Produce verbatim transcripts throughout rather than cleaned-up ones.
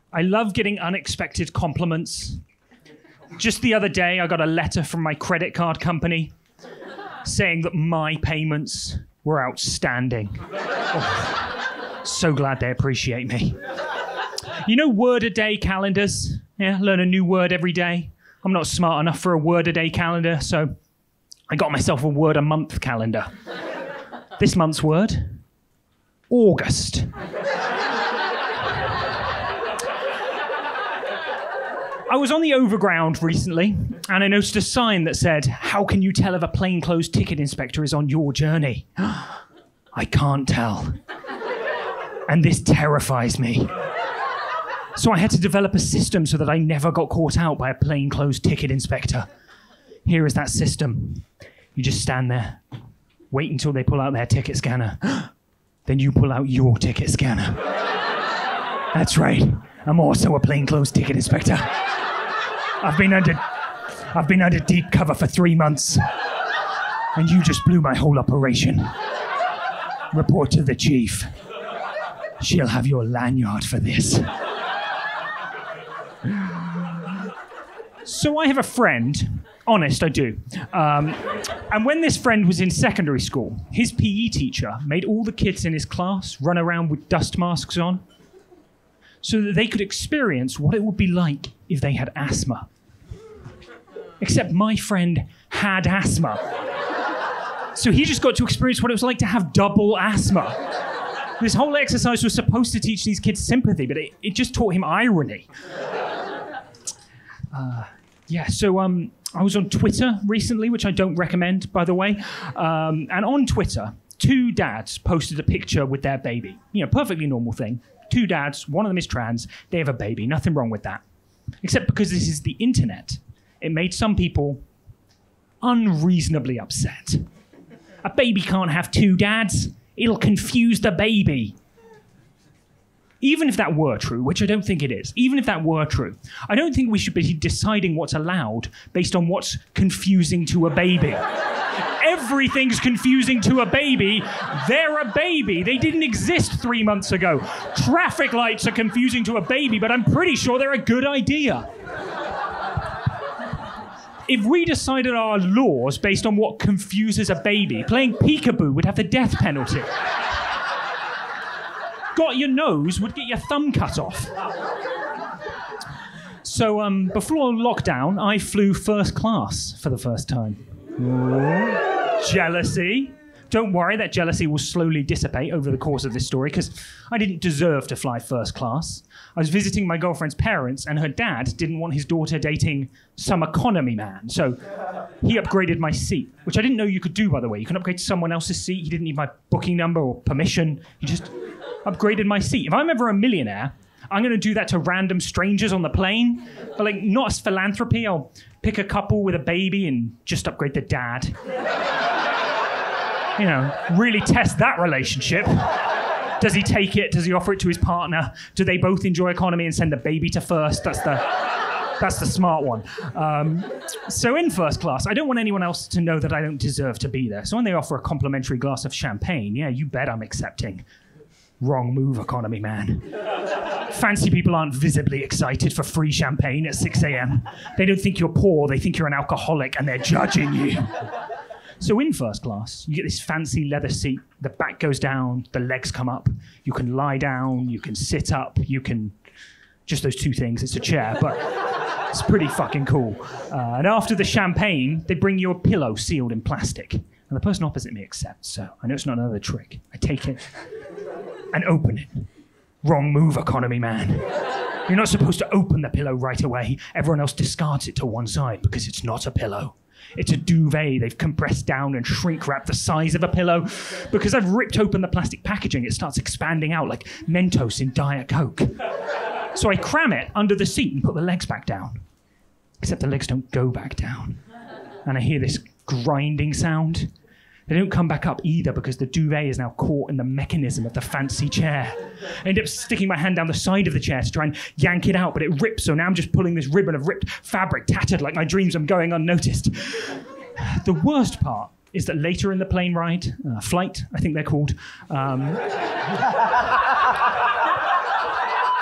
I love getting unexpected compliments. Just the other day, I got a letter from my credit card company saying that my payments were outstanding. Oh, so glad they appreciate me. You know word a day calendars? Yeah, learn a new word every day. I'm not smart enough for a word a day calendar, so I got myself a word a month calendar. This month's word, August. I was on the overground recently, and I noticed a sign that said, "How can you tell if a plainclothes ticket inspector is on your journey?" I can't tell. And this terrifies me. So I had to develop a system so that I never got caught out by a plainclothes ticket inspector. Here is that system. You just stand there, wait until they pull out their ticket scanner. Then you pull out your ticket scanner. That's right. I'm also a plainclothes ticket inspector. I've been under, I've been under deep cover for three months, and you just blew my whole operation. Report to the chief. She'll have your lanyard for this. So I have a friend, honest, I do. Um, and when this friend was in secondary school, his P E teacher made all the kids in his class run around with dust masks on, so that they could experience what it would be like if they had asthma. Except my friend had asthma. So he just got to experience what it was like to have double asthma. This whole exercise was supposed to teach these kids sympathy, but it, it just taught him irony. Uh, yeah, so um, I was on Twitter recently, which I don't recommend, by the way. Um, and on Twitter, two dads posted a picture with their baby. You know, perfectly normal thing. Two dads, one of them is trans, they have a baby, nothing wrong with that. Except because this is the internet, it made some people unreasonably upset. A baby can't have two dads, it'll confuse the baby. Even if that were true, which I don't think it is, even if that were true, I don't think we should be deciding what's allowed based on what's confusing to a baby. Everything's confusing to a baby. They're a baby. They didn't exist three months ago. Traffic lights are confusing to a baby, but I'm pretty sure they're a good idea. If we decided our laws based on what confuses a baby, playing peekaboo would have the death penalty. Got your nose would get your thumb cut off. So um, before lockdown, I flew first class for the first time. Ooh. Jealousy. Don't worry, that jealousy will slowly dissipate over the course of this story, because I didn't deserve to fly first class. I was visiting my girlfriend's parents, and her dad didn't want his daughter dating some economy man, so he upgraded my seat, which I didn't know you could do, by the way. You can upgrade to someone else's seat. He didn't need my booking number or permission. He just upgraded my seat. If I'm ever a millionaire, I'm going to do that to random strangers on the plane. But like, not as philanthropy. I'll pick a couple with a baby and just upgrade the dad. You know, really test that relationship. Does he take it? Does he offer it to his partner? Do they both enjoy economy and send the baby to first? That's the, that's the smart one. Um, so in first class, I don't want anyone else to know that I don't deserve to be there. So when they offer a complimentary glass of champagne, yeah, you bet I'm accepting. Wrong move, economy man. Fancy people aren't visibly excited for free champagne at six a.m. They don't think you're poor, they think you're an alcoholic, and they're judging you. So in first class, you get this fancy leather seat, the back goes down, the legs come up, you can lie down, you can sit up, you can... Just those two things, it's a chair, but it's pretty fucking cool. Uh, and after the champagne, they bring you a pillow sealed in plastic. And the person opposite me accepts, so I know it's not another trick. I take it and open it. Wrong move, economy man. You're not supposed to open the pillow right away. Everyone else discards it to one side because it's not a pillow. It's a duvet they've compressed down and shrink-wrapped the size of a pillow. Because I've ripped open the plastic packaging, it starts expanding out like Mentos in Diet Coke. So I cram it under the seat and put the legs back down. Except the legs don't go back down. And I hear this grinding sound. They don't come back up either because the duvet is now caught in the mechanism of the fancy chair. I end up sticking my hand down the side of the chair to try and yank it out, but it rips, so now I'm just pulling this ribbon of ripped fabric, tattered like my dreams. I'm going unnoticed. The worst part is that later in the plane ride, uh, flight, I think they're called, um,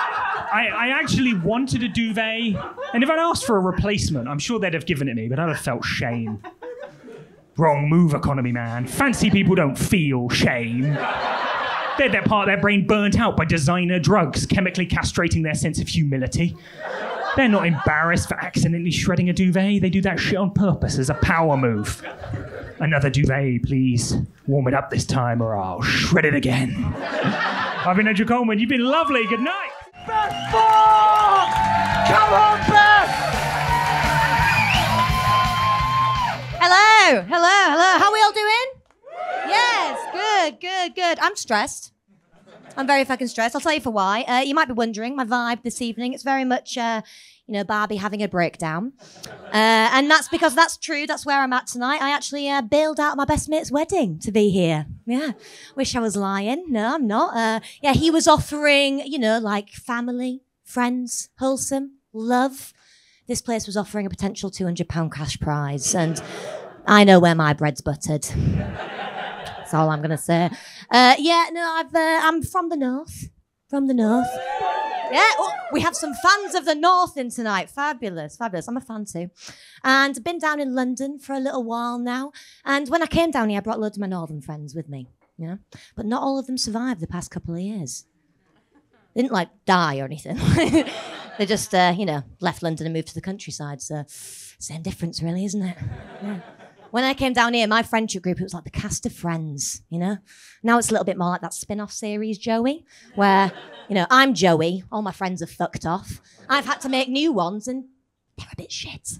I, I actually wanted a duvet, and if I'd asked for a replacement, I'm sure they'd have given it me, but I'd have felt shame. Wrong move, economy man. Fancy people don't feel shame. They're their part of their brain burnt out by designer drugs, chemically castrating their sense of humility. They're not embarrassed for accidentally shredding a duvet. They do that shit on purpose as a power move. Another duvet, please. Warm it up this time or I'll shred it again. I've been Andrew Coleman. You've been lovely. Good night. Beth Falk! Come on, Beth! Hello, hello, hello. How are we all doing? Yes, good, good, good. I'm stressed. I'm very fucking stressed. I'll tell you for why. Uh, you might be wondering, my vibe this evening, it's very much, uh, you know, Barbie having a breakdown. Uh, and that's because that's true. That's where I'm at tonight. I actually uh, bailed out my best mate's wedding to be here. Yeah. Wish I was lying. No, I'm not. Uh, yeah, he was offering, you know, like family, friends, wholesome, love. This place was offering a potential two hundred pound cash prize. And I know where my bread's buttered. That's all I'm going to say. Uh, yeah, no, I've, uh, I'm from the north. From the north. Yeah, oh, we have some fans of the north in tonight. Fabulous, fabulous. I'm a fan too. And been down in London for a little while now. And when I came down here, I brought loads of my northern friends with me. You know? But not all of them survived the past couple of years. They didn't, like, die or anything. They just, uh, you know, left London and moved to the countryside. So, same difference, really, isn't it? Yeah. When I came down here, my friendship group, it was like the cast of Friends, you know? Now it's a little bit more like that spin-off series, Joey, where, you know, I'm Joey, all my friends are fucked off. I've had to make new ones, and they're a bit shit.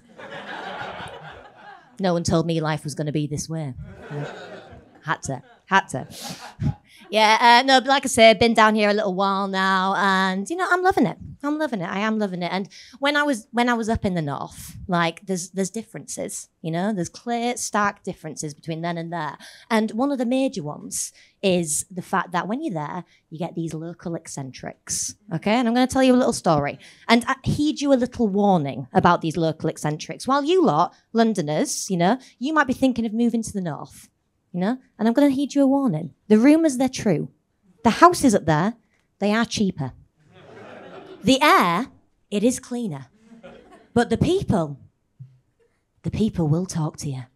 No one told me life was going to be this way. Yeah. Had to, had to. Yeah, uh, no, but like I said, been down here a little while now, and you know, I'm loving it. I'm loving it. I am loving it. And when I was when I was up in the north, like there's there's differences, you know, there's clear, stark differences between then and there. And one of the major ones is the fact that when you're there, you get these local eccentrics. Okay, and I'm going to tell you a little story, and I heed you a little warning about these local eccentrics. While you lot, Londoners, you know, you might be thinking of moving to the north. You know, and I'm going to heed you a warning. The rumours, they're true. The houses up there, they are cheaper. The air, it is cleaner. But the people, the people will talk to you.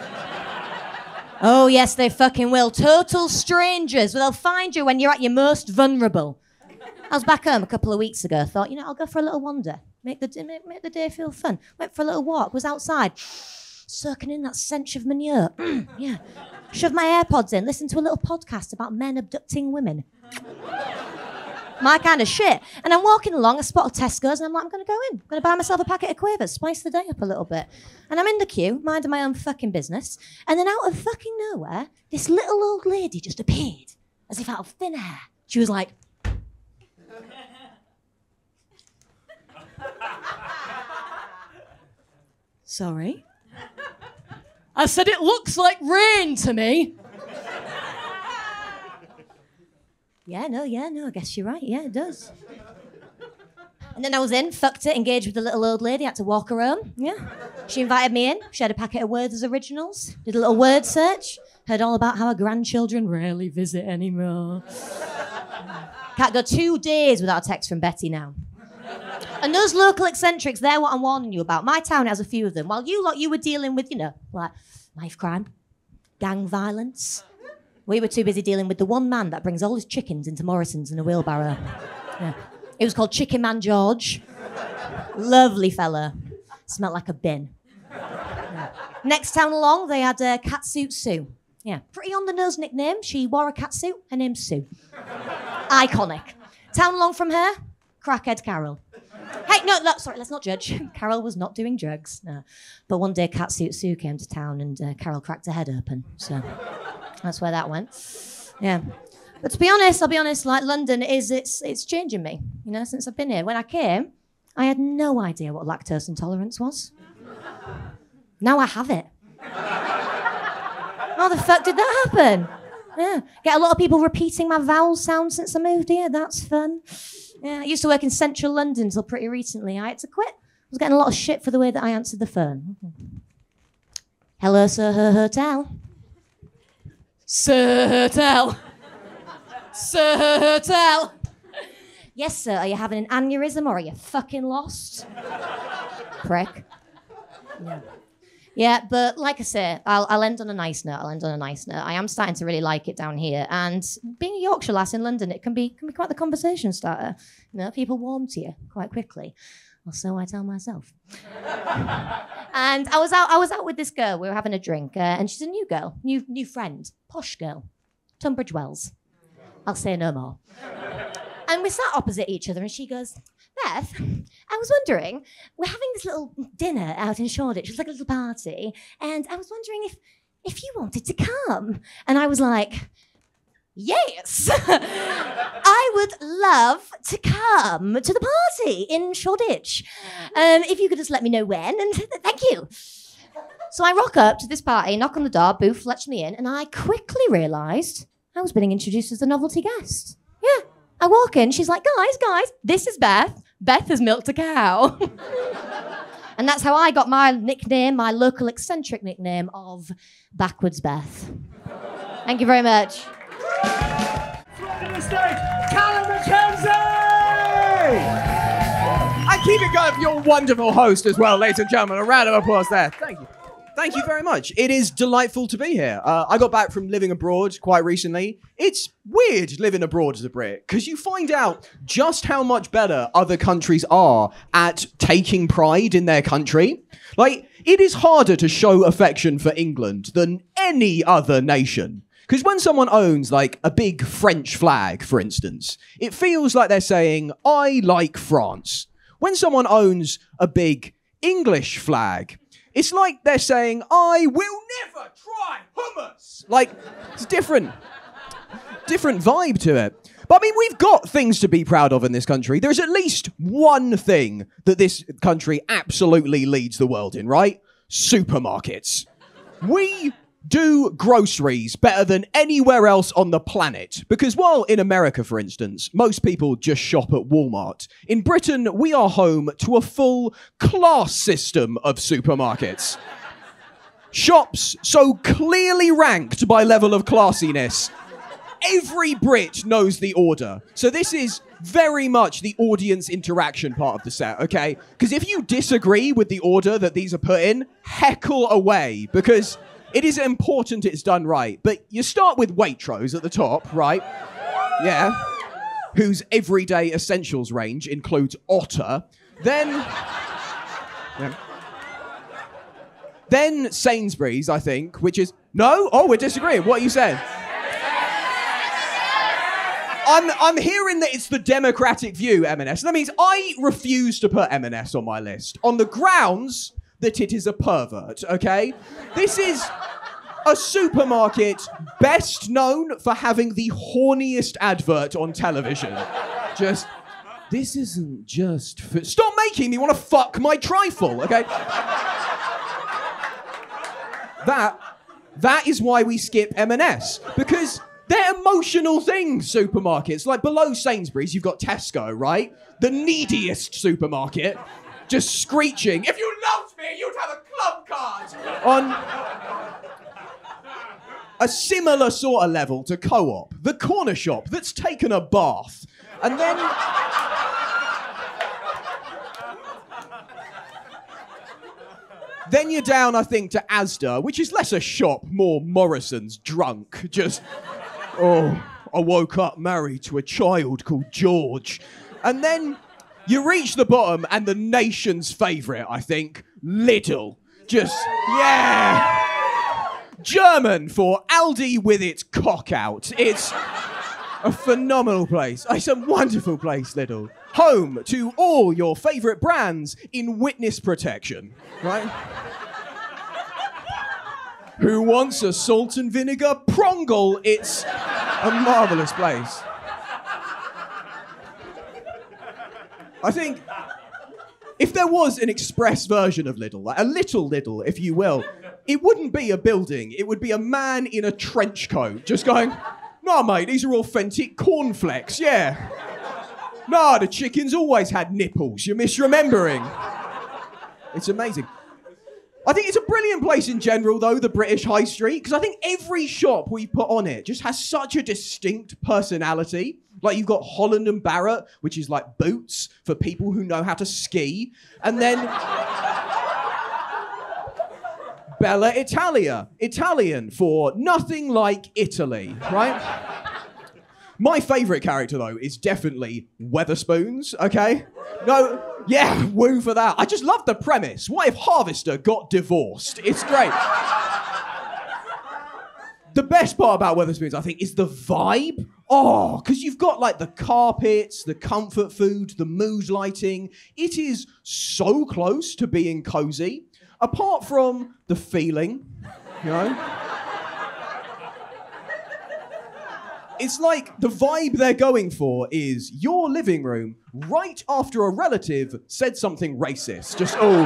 Oh, yes, they fucking will. Total strangers. Well, they'll find you when you're at your most vulnerable. I was back home a couple of weeks ago. Thought, you know, I'll go for a little wander. Make the, make, make the day feel fun. Went for a little walk. Was outside. Soaking in that stench of manure. Mm, yeah. Shoved my AirPods in, listened to a little podcast about men abducting women. My kind of shit. And I'm walking along, I spot a Tesco's, and I'm like, I'm going to go in. I'm going to buy myself a packet of Quavers, spice the day up a little bit. And I'm in the queue, minding my own fucking business. And then out of fucking nowhere, this little old lady just appeared, as if out of thin air. She was like... Sorry? I said, it looks like rain to me. Yeah, no, yeah, no, I guess you're right. Yeah, it does. And then I was in, fucked it, engaged with the little old lady, had to walk her home. Yeah. She invited me in, shared a packet of Werther's Originals, did a little word search, heard all about how her grandchildren rarely visit anymore. Can't go two days without a text from Betty now. And those local eccentrics, they're what I'm warning you about. My town has a few of them. While you lot, you were dealing with, you know, like knife crime, gang violence. We were too busy dealing with the one man that brings all his chickens into Morrison's in a wheelbarrow. Yeah. It was called Chicken Man George. Lovely fella. Smelled like a bin. Yeah. Next town along, they had uh, Catsuit Sue. Yeah, pretty on-the-nose nickname. She wore a catsuit. Her name's Sue. Iconic. Town along from her, Crackhead Carol. Hey, no, no, sorry, let's not judge. Carol was not doing drugs, no. But one day Catsuit Sue came to town and uh, Carol cracked her head open. So that's where that went. Yeah. But to be honest, I'll be honest, like London is, it's it's changing me, you know, since I've been here. When I came, I had no idea what lactose intolerance was. Now I have it. How the fuck did that happen? Yeah. Get a lot of people repeating my vowel sound since I moved here. That's fun. Yeah, I used to work in central London until pretty recently. I had to quit. I was getting a lot of shit for the way that I answered the phone. Hello, Sir Her Hotel. Sir Hotel. Sir Hotel. Yes, sir, are you having an aneurysm or are you fucking lost? Prick. Yeah. Yeah, but like I say, I'll, I'll end on a nice note. I'll end on a nice note. I am starting to really like it down here. And being a Yorkshire lass in London, it can be, can be quite the conversation starter. You know, people warm to you quite quickly. Or so I tell myself. And I was out I was out with this girl. We were having a drink. Uh, and she's a new girl, new new friend, posh girl, Tunbridge Wells. I'll say no more. And we sat opposite each other and she goes, Beth, I was wondering, we're having this little dinner out in Shoreditch. It's like a little party. And I was wondering if, if you wanted to come. And I was like, yes, I would love to come to the party in Shoreditch. Um, if you could just let me know when, and thank you. So I rock up to this party, knock on the door, Booth lets me in, and I quickly realised I was being introduced as a novelty guest. Yeah. I walk in, she's like, guys, guys, this is Beth. Beth has milked a cow. And that's how I got my nickname, my local eccentric nickname of Backwards Beth. Thank you very much. Flying the stage, Callum McKenzie! And keep it going for your wonderful host as well, ladies and gentlemen. A round of applause there. Thank you. Thank you very much. It is delightful to be here. Uh, I got back from living abroad quite recently. It's weird living abroad as a Brit, because you find out just how much better other countries are at taking pride in their country. Like, it is harder to show affection for England than any other nation. Because when someone owns, like, a big French flag, for instance, it feels like they're saying, I like France. When someone owns a big English flag, it's like they're saying, I will never try hummus. Like, it's different. Different vibe to it. But I mean, we've got things to be proud of in this country. There's at least one thing that this country absolutely leads the world in, right? Supermarkets. We do groceries better than anywhere else on the planet. Because while in America, for instance, most people just shop at Walmart, in Britain, we are home to a full class system of supermarkets. Shops so clearly ranked by level of classiness. Every Brit knows the order. So this is very much the audience interaction part of the set, okay? Because if you disagree with the order that these are put in, heckle away, because it is important it's done right. But you start with Waitrose at the top, right? Yeah. Whose everyday essentials range includes Otter. Then... Yeah. Then Sainsbury's, I think, which is... No? Oh, we're disagreeing. What are you saying? I'm, I'm hearing that it's the democratic view, M and S. That means I refuse to put M and S on my list on the grounds that it is a pervert, okay? This is a supermarket best known for having the horniest advert on television. Just, this isn't just for... Stop making me want to fuck my trifle, okay? That, that is why we skip M and S, because they're emotional things, supermarkets. Like below Sainsbury's, you've got Tesco, right? The neediest supermarket. Just screeching, if you loved me, you'd have a club card! On a similar sort of level to Co-op, the corner shop that's taken a bath. And then... Then you're down, I think, to Asda, which is less a shop, more Morrison's drunk. Just, oh, I woke up married to a child called George. And then... You reach the bottom and the nation's favourite, I think, Lidl. Just, yeah. German for Aldi with its cock out. It's a phenomenal place. It's a wonderful place, Lidl. Home to all your favourite brands in witness protection, right? Who wants a salt and vinegar prongle? It's a marvellous place. I think if there was an express version of Lidl, like a little Lidl, if you will, it wouldn't be a building. It would be a man in a trench coat just going, nah, mate, these are authentic cornflakes, yeah. Nah, the chicken's always had nipples. You're misremembering. It's amazing. I think it's a brilliant place in general, though, the British High Street, because I think every shop we put on it just has such a distinct personality. Like, you've got Holland and Barrett, which is like boots for people who know how to ski. And then Bella Italia, Italian for nothing like Italy, right? My favourite character, though, is definitely Weatherspoons, okay? No, yeah, woo for that. I just love the premise. What if Harvester got divorced? It's great. The best part about Weatherspoons, I think, is the vibe. Oh, because you've got, like, the carpets, the comfort food, the mood lighting. It is so close to being cozy, apart from the feeling, you know? It's like the vibe they're going for is your living room right after a relative said something racist. Just, oh.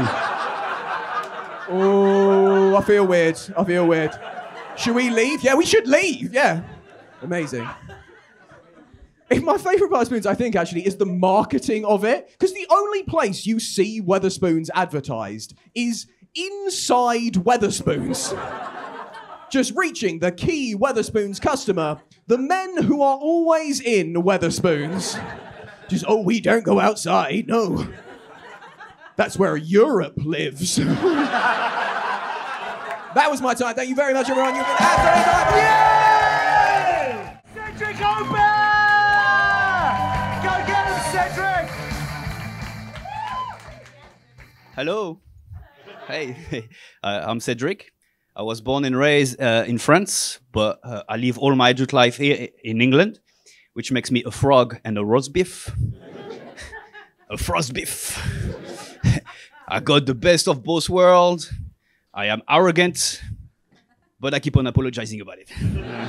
Oh, I feel weird. I feel weird. Should we leave? Yeah, we should leave. Yeah. Amazing. My favourite part of Spoons, I think, actually, is the marketing of it. Because the only place you see Weatherspoons advertised is inside Weatherspoons. Just reaching the key Weatherspoons customer, the men who are always in Weatherspoons. Just, oh, we don't go outside, no. That's where Europe lives. That was my time. Thank you very much, everyone. You've been absolutely Yay! Cedric Ober! Go get him, Cedric! Hello. Hey, uh, I'm Cedric. I was born and raised uh, in France, but uh, I live all my adult life here in England, which makes me a frog and a roast beef. A frost beef. I got the best of both worlds. I am arrogant, but I keep on apologizing about it.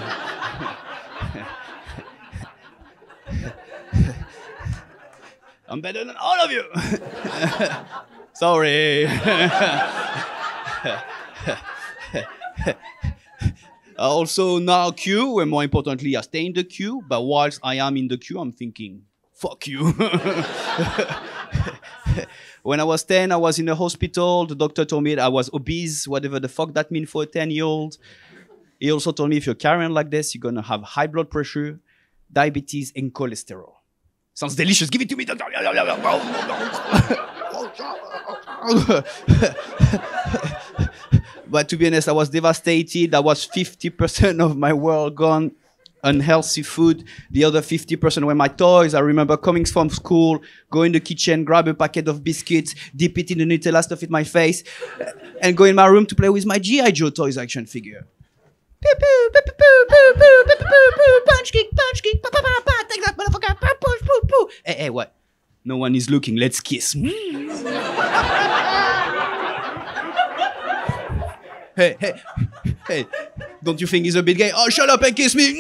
I'm better than all of you. Sorry. I also now queue, and more importantly, I stay in the queue. But whilst I am in the queue, I'm thinking, fuck you. When I was ten, I was in a hospital. The doctor told me that I was obese, whatever the fuck that means for a ten-year-old. He also told me if you're carrying like this, you're gonna have high blood pressure, diabetes, and cholesterol. Sounds delicious. Give it to me, doctor. But to be honest, I was devastated. I was fifty percent of my world gone. Unhealthy food. The other fifty percent were my toys. I remember coming from school, go in the kitchen, grab a packet of biscuits, dip it in the Nutella, stuff it in my face, and go in my room to play with my G I Joe toys action figure. Pew pew, pew pew pew pew pew pew pew pew, punch kick, punch kick, pa pa pa pa, take that motherfucker, pa push, poo poo. Hey, hey, what? No one is looking. Let's kiss. Hey, hey, hey, don't you think he's a bit gay? Oh, shut up and kiss me!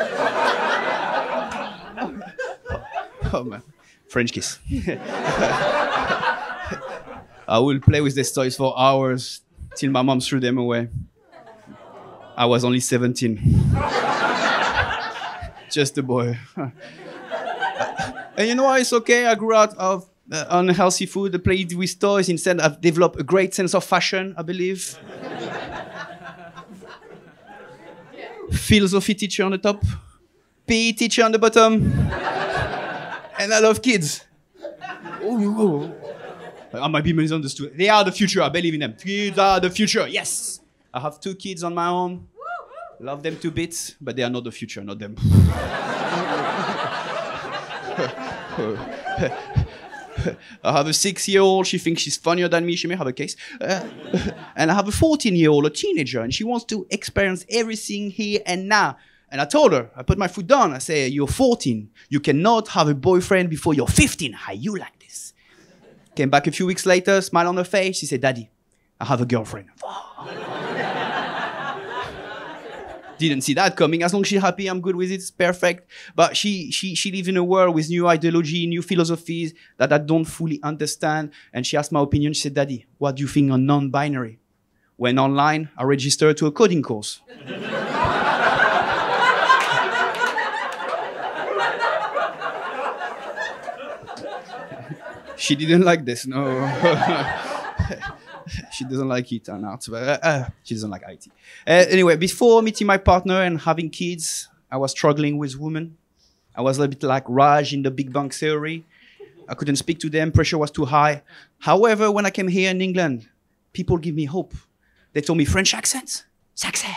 Oh, man. French kiss. I will play with these toys for hours till my mom threw them away. I was only seventeen. Just a boy. And you know what? It's okay. I grew out of uh, unhealthy food. I played with toys. Instead, I've developed a great sense of fashion, I believe. Philosophy teacher on the top, P E teacher on the bottom, and I love kids. Ooh, I might be misunderstood. They are the future. I believe in them. Kids are the future. Yes. I have two kids on my own. Love them to bits, but they are not the future, not them. I have a six-year-old. She thinks she's funnier than me. She may have a case. Uh, and I have a fourteen-year-old, a teenager, and she wants to experience everything here and now. And I told her, I put my foot down. I say, you're fourteen. You cannot have a boyfriend before you're fifteen. How you like this? Came back a few weeks later, smile on her face. She said, Daddy, I have a girlfriend. Didn't see that coming. As long as she's happy, I'm good with it. It's perfect. But she, she, she lives in a world with new ideology, new philosophies that I don't fully understand. And she asked my opinion. She said, Daddy, what do you think on non-binary? When online, I registered to a coding course. She didn't like this, no. She doesn't like it or not, but uh, uh, she doesn't like I T. Uh, anyway, before meeting my partner and having kids, I was struggling with women. I was a bit like Raj in the Big Bang Theory. I couldn't speak to them, pressure was too high. However, when I came here in England, people give me hope. They told me French accent, success.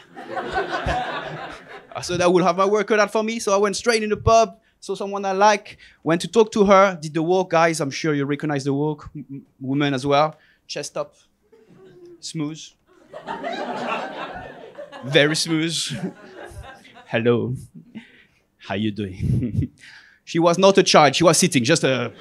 I thought I would have my work cut out for me, so I went straight in the pub, saw someone I like, went to talk to her, did the walk. Guys, I'm sure you recognize the walk. M- women as well. Chest up. Smooth. Very smooth. Hello. How you doing? She was not a child. She was sitting, just a...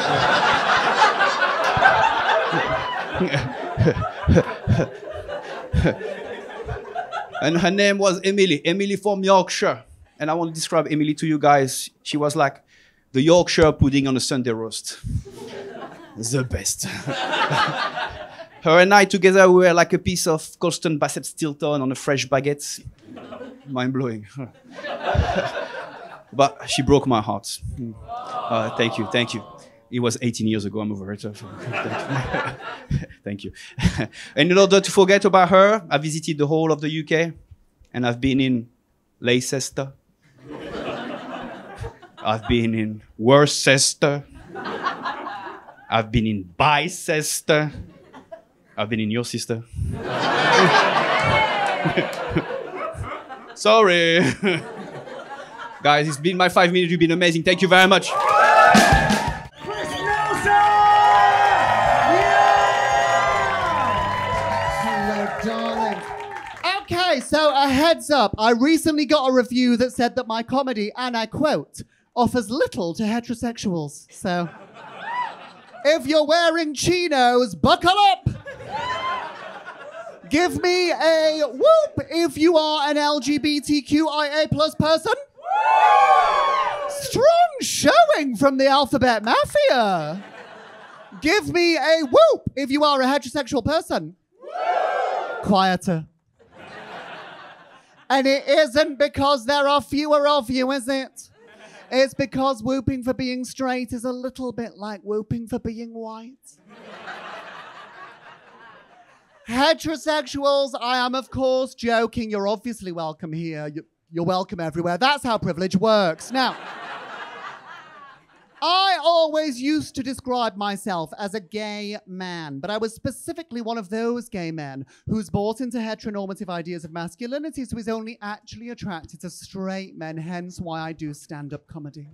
And her name was Emily. Emily from Yorkshire. And I want to describe Emily to you guys. She was like the Yorkshire pudding on a Sunday roast. The best. Her and I together were like a piece of Colston Bassett Stilton on a fresh baguette. Mind-blowing. But she broke my heart. Uh, thank you, thank you. It was eighteen years ago, I'm over it. Thank you. And in order to forget about her, I visited the whole of the U K. And I've been in Leicester. I've been in Worcester. I've been in Bicester. I've been in your sister. Sorry. Guys, it's been my five minutes. You've been amazing. Thank you very much. Chris Nelson! Yeah! Hello, darling. Okay, so a heads up. I recently got a review that said that my comedy, and I quote, offers little to heterosexuals. So, if you're wearing chinos, buckle up. Give me a whoop if you are an L G B T Q I A plus person. Strong showing from the Alphabet Mafia. Give me a whoop if you are a heterosexual person. Quieter. And it isn't because there are fewer of you, is it? It's because whooping for being straight is a little bit like whooping for being white. Heterosexuals, I am of course joking. You're obviously welcome here. You're welcome everywhere. That's how privilege works. Now, I always used to describe myself as a gay man, but I was specifically one of those gay men who's bought into heteronormative ideas of masculinity, so is only actually attracted to straight men, hence why I do stand-up comedy.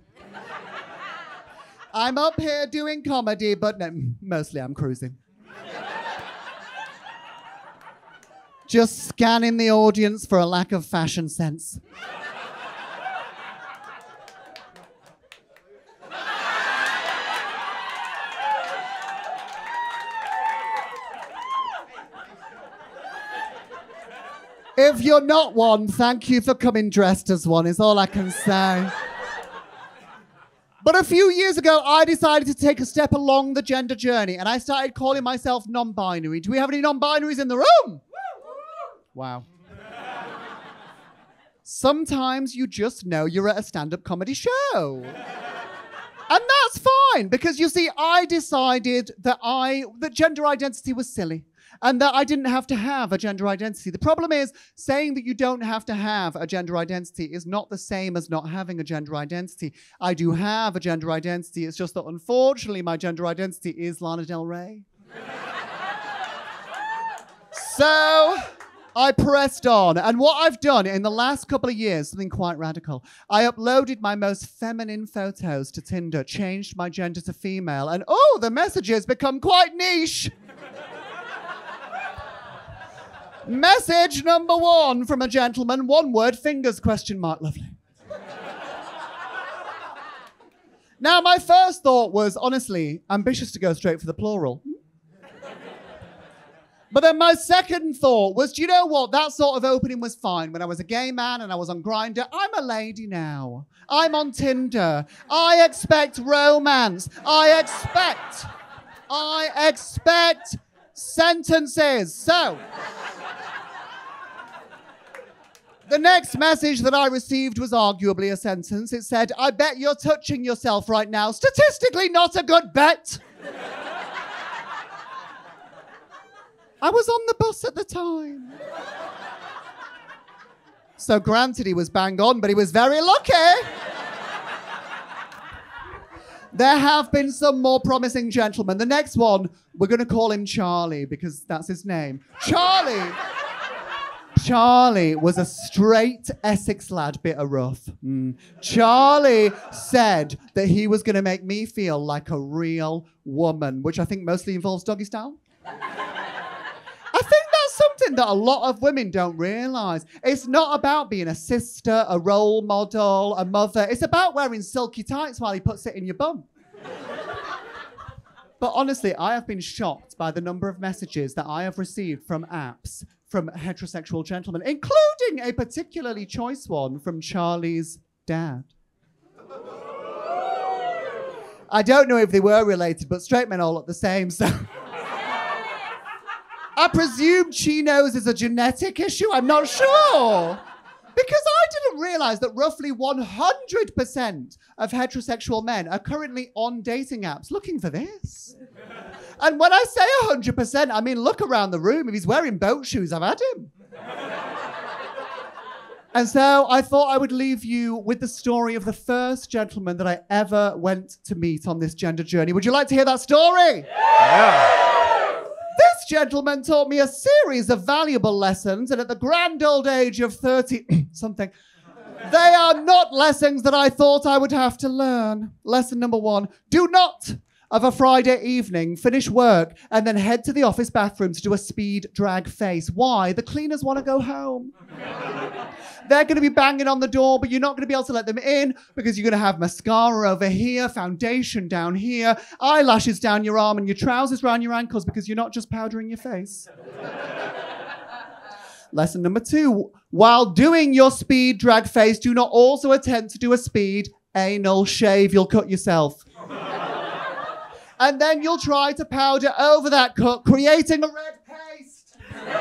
I'm up here doing comedy, but no, mostly I'm cruising. Just scanning the audience for a lack of fashion sense. If you're not one, thank you for coming dressed as one, is all I can say. But a few years ago, I decided to take a step along the gender journey, and I started calling myself non-binary. Do we have any non-binaries in the room? Wow. Sometimes you just know you're at a stand-up comedy show. And that's fine, because you see, I decided that I that gender identity was silly. And that I didn't have to have a gender identity. The problem is, saying that you don't have to have a gender identity is not the same as not having a gender identity. I do have a gender identity. It's just that, unfortunately, my gender identity is Lana Del Rey. So, I pressed on. And what I've done in the last couple of years, something quite radical. I uploaded my most feminine photos to Tinder, changed my gender to female, and oh, the messages become quite niche. Message number one from a gentleman, one word, fingers, question mark, lovely. Now, my first thought was, honestly, ambitious to go straight for the plural. But then my second thought was, do you know what? That sort of opening was fine when I was a gay man and I was on Grindr. I'm a lady now. I'm on Tinder. I expect romance. I expect, I expect sentences. So, the next message that I received was arguably a sentence. It said, I bet you're touching yourself right now. Statistically not a good bet. I was on the bus at the time. So granted, he was bang on, but he was very lucky. There have been some more promising gentlemen. The next one, we're going to call him Charlie because that's his name. Charlie. Charlie was a straight Essex lad, bit of rough. Mm. Charlie said that he was going to make me feel like a real woman, which I think mostly involves doggy style. I think that's something that a lot of women don't realise. It's not about being a sister, a role model, a mother. It's about wearing silky tights while he puts it in your bum. But honestly, I have been shocked by the number of messages that I have received from apps from heterosexual gentlemen, including a particularly choice one from Charlie's dad. I don't know if they were related, but straight men all look the same, so... I presume chinos is a genetic issue, I'm not sure. Because I didn't realise that roughly one hundred percent of heterosexual men are currently on dating apps looking for this. And when I say one hundred percent, I mean look around the room. If he's wearing boat shoes, I've had him. And so I thought I would leave you with the story of the first gentleman that I ever went to meet on this gender journey. Would you like to hear that story? Yeah. This gentleman taught me a series of valuable lessons, and at the grand old age of thirty something, they are not lessons that I thought I would have to learn. Lesson number one, do not, of a Friday evening, finish work and then head to the office bathroom to do a speed drag face. Why? The cleaners want to go home. They're going to be banging on the door, but you're not going to be able to let them in because you're going to have mascara over here, foundation down here, eyelashes down your arm, and your trousers around your ankles because you're not just powdering your face. Lesson number two, while doing your speed drag face, do not also attempt to do a speed anal shave. You'll cut yourself. And then you'll try to powder over that cut, creating a red paste.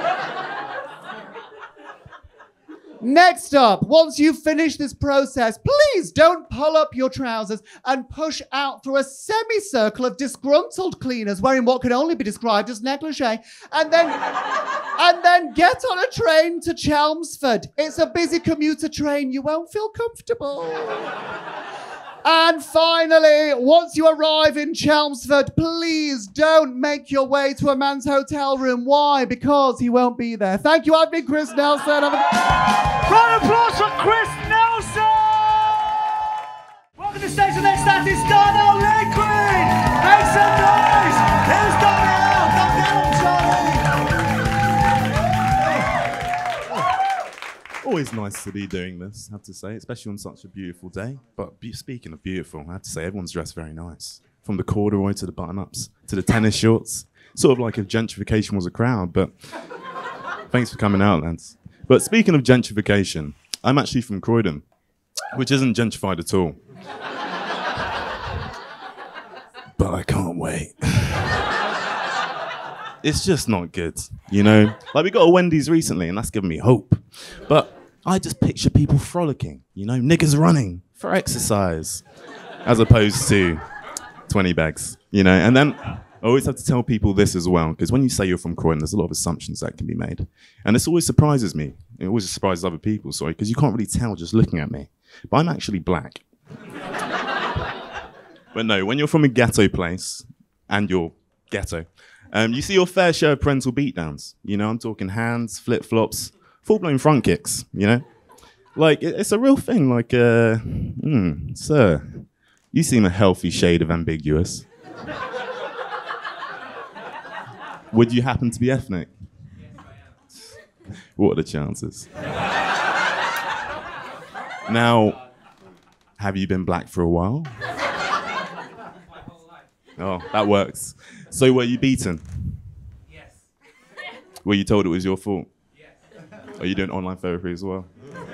Next up, once you've finished this process, please don't pull up your trousers and push out through a semicircle of disgruntled cleaners wearing what can only be described as negligee, and then, and then get on a train to Chelmsford. It's a busy commuter train. You won't feel comfortable. And finally, once you arrive in Chelmsford, please don't make your way to a man's hotel room. Why? Because he won't be there. Thank you. I've been Chris Nelson. Have a... Round of applause for Chris Nelson! Welcome to the stage. The next act is Darnell Liquid. Make some noise. Here's Darnell. Come down, Charlie. Always nice to be doing this, I have to say, especially on such a beautiful day. But be- speaking of beautiful, I have to say everyone's dressed very nice. From the corduroy to the button-ups to the tennis shorts. Sort of like if gentrification was a crowd, but thanks for coming out, lads. But speaking of gentrification, I'm actually from Croydon, which isn't gentrified at all. But I can't wait. It's just not good, you know? Like, we got a Wendy's recently, and that's given me hope. But I just picture people frolicking, you know? Niggas running for exercise, as opposed to twenty bags, you know? And then I always have to tell people this as well, because when you say you're from Croydon, there's a lot of assumptions that can be made. And this always surprises me. It always surprises other people, sorry, because you can't really tell just looking at me. But I'm actually black. But no, when you're from a ghetto place, and you're ghetto, Um, you see your fair share of parental beatdowns. You know, I'm talking hands, flip-flops, full-blown front kicks, you know? Like, it, it's a real thing, like, uh, mm, sir, you seem a healthy shade of ambiguous. Would you happen to be ethnic? What are the chances? Now, have you been black for a while? Oh, that works. So were you beaten? Yes. Were you told it was your fault? Yes. Are you doing online therapy as well?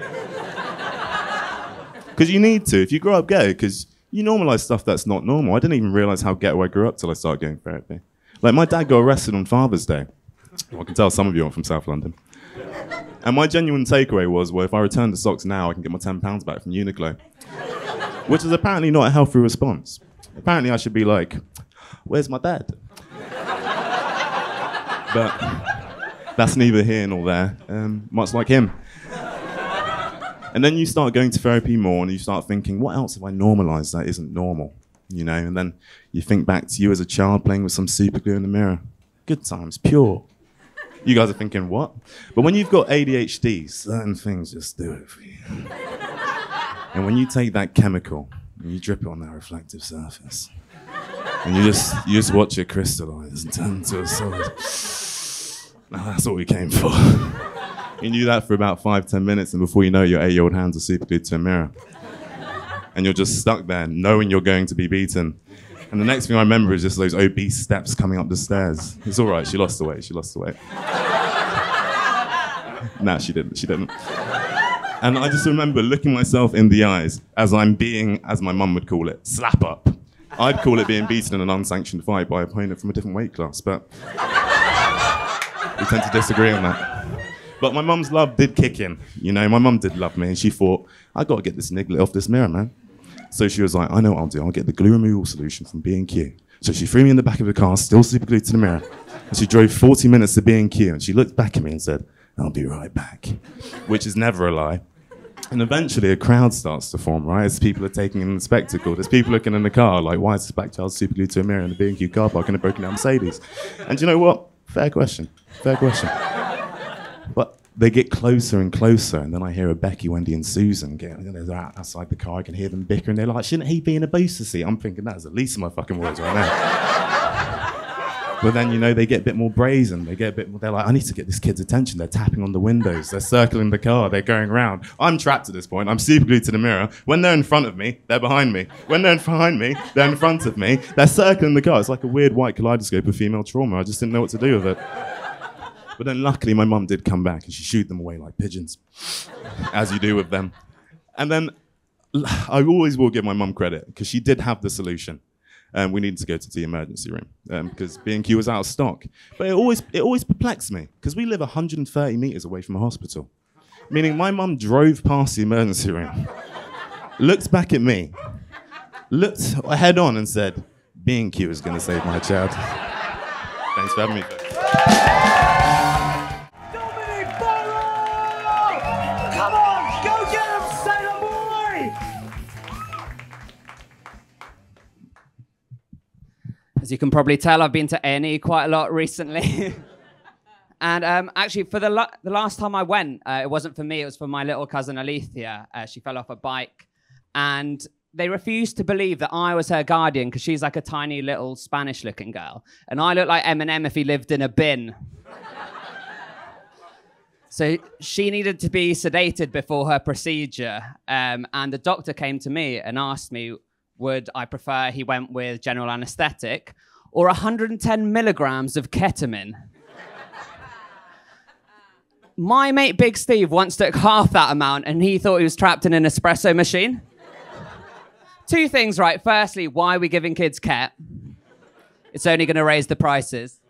Because you need to, if you grow up gay, because you normalise stuff that's not normal. I didn't even realise how ghetto I grew up till I started going therapy. Like, my dad got arrested on Father's Day. Well, I can tell some of you aren't from South London. And my genuine takeaway was, well, if I return the socks now, I can get my ten pounds back from Uniqlo. Which is apparently not a healthy response. Apparently I should be like, where's my dad? But That's neither here nor there, um, much like him. And then you start going to therapy more and you start thinking, what else have I normalized that isn't normal? You know, and then you think back to you as a child playing with some super glue in the mirror. Good times, pure. You guys are thinking, what? But when you've got A D H D, certain things just do it for you. And when you take that chemical and you drip it on that reflective surface, and you just you just watch it crystallize and turn into a solid. Now that's what we came for. You do that for about five, ten minutes, and before you know it, your eight-year-old hands are super glued to a mirror. And you're just stuck there, knowing you're going to be beaten. And the next thing I remember is just those obese steps coming up the stairs. It's all right, she lost the weight, she lost the weight. No, she didn't, she didn't. And I just remember looking myself in the eyes as I'm being, as my mum would call it, slap up. I'd call it being beaten in an unsanctioned fight by an opponent from a different weight class, but we tend to disagree on that. But my mum's love did kick in. You know, my mum did love me, and she thought, I got to get this niglet off this mirror, man. So she was like, I know what I'll do. I'll get the glue removal solution from B and Q. So she threw me in the back of the car, still super glued to the mirror. And she drove forty minutes to B and Q, and she looked back at me and said, I'll be right back, which is never a lie. And eventually a crowd starts to form, right? As people are taking in the spectacle. There's people looking in the car like, why is this black child super glued to a mirror in the B and Q car park in a broken down Mercedes? And do you know what? Fair question. Fair question. But they get closer and closer, and then I hear a Becky, Wendy, and Susan get, you know, they're out outside the car. I can hear them bicker, and they're like, shouldn't he be in a booster seat? I'm thinking that's the least of my fucking worries right now. But then, you know, they get a bit more brazen. They get a bit more, they're like, I need to get this kid's attention. They're tapping on the windows. They're circling the car. They're going around. I'm trapped at this point. I'm super glued to the mirror. When they're in front of me, they're behind me. When they're behind me, they're in front of me. They're circling the car. It's like a weird white kaleidoscope of female trauma. I just didn't know what to do with it. But then luckily my mum did come back and she shooed them away like pigeons, as you do with them. And then I always will give my mum credit because she did have the solution. Um, we needed to go to the emergency room um, because B and Q was out of stock. But it always, it always perplexed me because we live one hundred thirty metres away from a hospital. Meaning my mum drove past the emergency room, looked back at me, looked head on and said, B and Q is going to save my child. Thanks for having me. Dominic Barrow! Come on, go get him, sailor boy! As you can probably tell, I've been to A and E quite a lot recently. And um, actually, for the, la the last time I went, uh, it wasn't for me, it was for my little cousin Alethea. Uh, she fell off a bike. And they refused to believe that I was her guardian because she's like a tiny little Spanish-looking girl. And I look like Eminem if he lived in a bin. So she needed to be sedated before her procedure. Um, and the doctor came to me and asked me, would I prefer he went with general anesthetic or one hundred ten milligrams of ketamine? My mate Big Steve once took half that amount and he thought he was trapped in an espresso machine. Two things, right? Firstly, why are we giving kids ket? It's only going to raise the prices.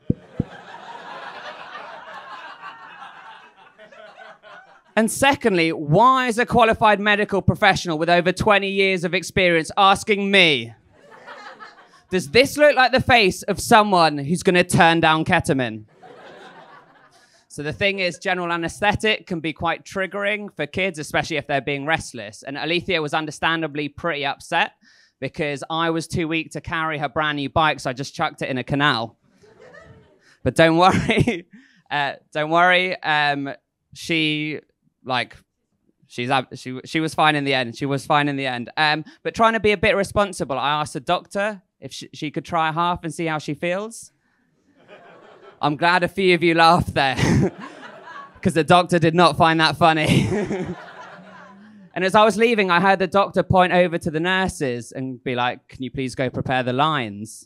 And secondly, why is a qualified medical professional with over twenty years of experience asking me, does this look like the face of someone who's going to turn down ketamine? So the thing is, general anesthetic can be quite triggering for kids, especially if they're being restless. And Alethea was understandably pretty upset because I was too weak to carry her brand new bike, so I just chucked it in a canal. But don't worry, uh, don't worry. Um, she... Like, she's she she was fine in the end. She was fine in the end. Um, but trying to be a bit responsible, I asked the doctor if she, she could try half and see how she feels. I'm glad a few of you laughed there, because the doctor did not find that funny. And as I was leaving, I heard the doctor point over to the nurses and be like, "Can you please go prepare the lines?"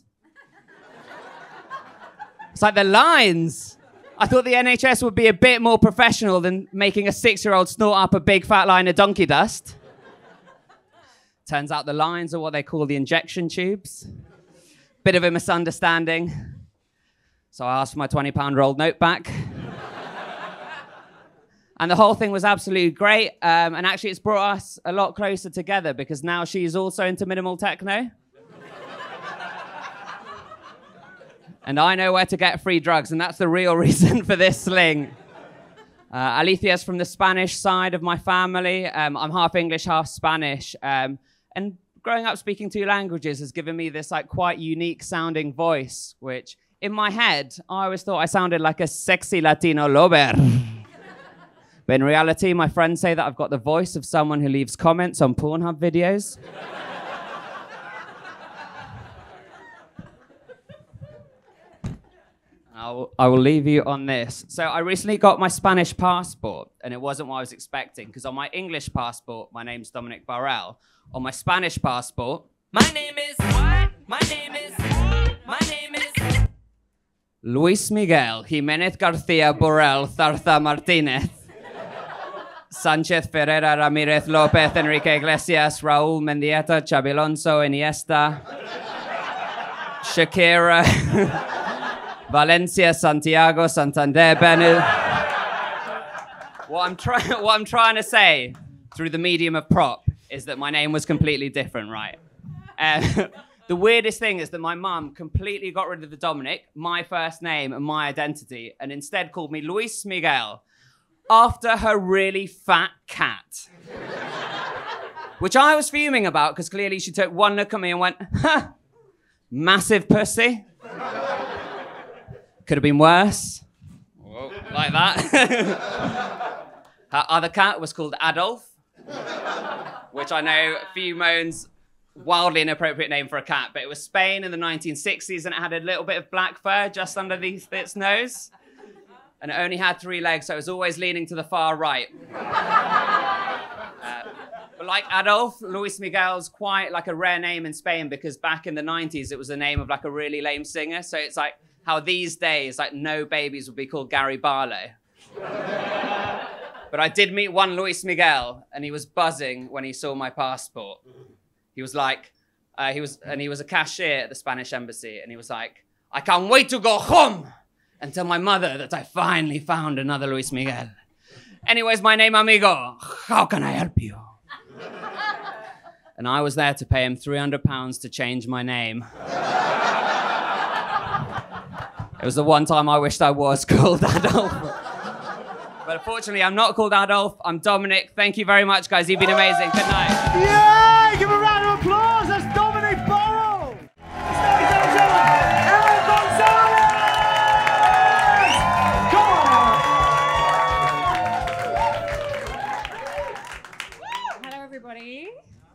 It's like, the lines. I thought the N H S would be a bit more professional than making a six-year-old snort up a big fat line of donkey dust. Turns out the lines are what they call the injection tubes. Bit of a misunderstanding. So I asked for my twenty pound rolled note back. And the whole thing was absolutely great. Um, and actually, it's brought us a lot closer together because now she's also into minimal techno. And I know where to get free drugs, and that's the real reason for this sling. Uh, Alicia's from the Spanish side of my family. Um, I'm half English, half Spanish. Um, and growing up speaking two languages has given me this like quite unique sounding voice, which in my head, I always thought I sounded like a sexy Latino lover. But in reality, my friends say that I've got the voice of someone who leaves comments on Pornhub videos. I'll, I will leave you on this. So I recently got my Spanish passport, and it wasn't what I was expecting, because on my English passport, my name's Dominic Borrell. On my Spanish passport, my name is what? My name is my name is Luis Miguel Jimenez Garcia Borrell Zarza Martinez Sanchez Ferreira Ramirez Lopez Enrique Iglesias Raúl Mendieta Xabi Alonso Iniesta Shakira Valencia, Santiago, Santander, Benil. What I'm trying, what I'm trying to say through the medium of prop is that my name was completely different, right? Uh, the weirdest thing is that my mum completely got rid of the Dominic, my first name and my identity, and instead called me Luis Miguel after her really fat cat. Which I was fuming about because clearly she took one look at me and went, huh, massive pussy. Could have been worse. Whoa, like that. Her other cat was called Adolf, which I know a few moans, wildly inappropriate name for a cat, but it was Spain in the nineteen sixties and it had a little bit of black fur just underneath its nose. And it only had three legs, so it was always leaning to the far right. Uh, but like Adolf, Luis Miguel's quite like a rare name in Spain because back in the nineties, it was the name of like a really lame singer. So it's like how these days, like no babies would be called Gary Barlow. But I did meet one Luis Miguel, and he was buzzing when he saw my passport. He was like, uh, he was, and he was a cashier at the Spanish embassy, and he was like, I can't wait to go home and tell my mother that I finally found another Luis Miguel. Anyways, my name, amigo. How can I help you? And I was there to pay him three hundred pounds to change my name. It was the one time I wished I was called Adolf. But unfortunately, I'm not called Adolf. I'm Dominic. Thank you very much, guys. You've been amazing. Good night. Yeah! Give a round of applause. That's Dominic Borrell. Ladies and gentlemen, Aaron Gonzalez! Come on! Hello, everybody.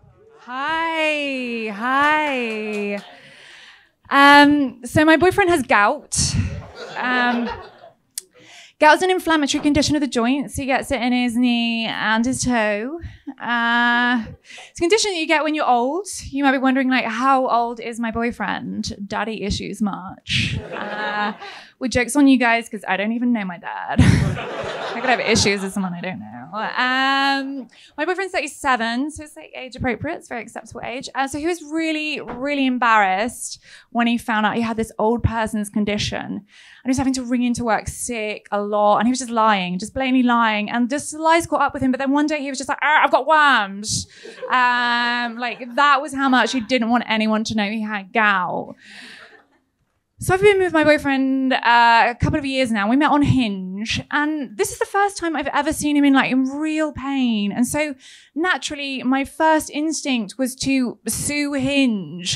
Hi. Hi. Um, so my boyfriend has gout. Um, gout is an inflammatory condition of the joints. He gets it in his knee and his toe. Uh, it's a condition that you get when you're old. You might be wondering, like, how old is my boyfriend? Daddy issues much. Uh, with jokes on you guys, because I don't even know my dad. I could have issues with someone I don't know. Um, my boyfriend's thirty-seven, so it's like age appropriate. It's a very acceptable age. Uh, so he was really, really embarrassed when he found out he had this old person's condition. And he was having to ring into work sick a lot. And he was just lying, just blatantly lying. And just the lies caught up with him. But then one day he was just like, ah, I've got worms. Um, like that was how much he didn't want anyone to know he had gout. So I've been with my boyfriend uh, a couple of years now. We met on Hinge, and this is the first time I've ever seen him in like in real pain. And so naturally, my first instinct was to sue Hinge.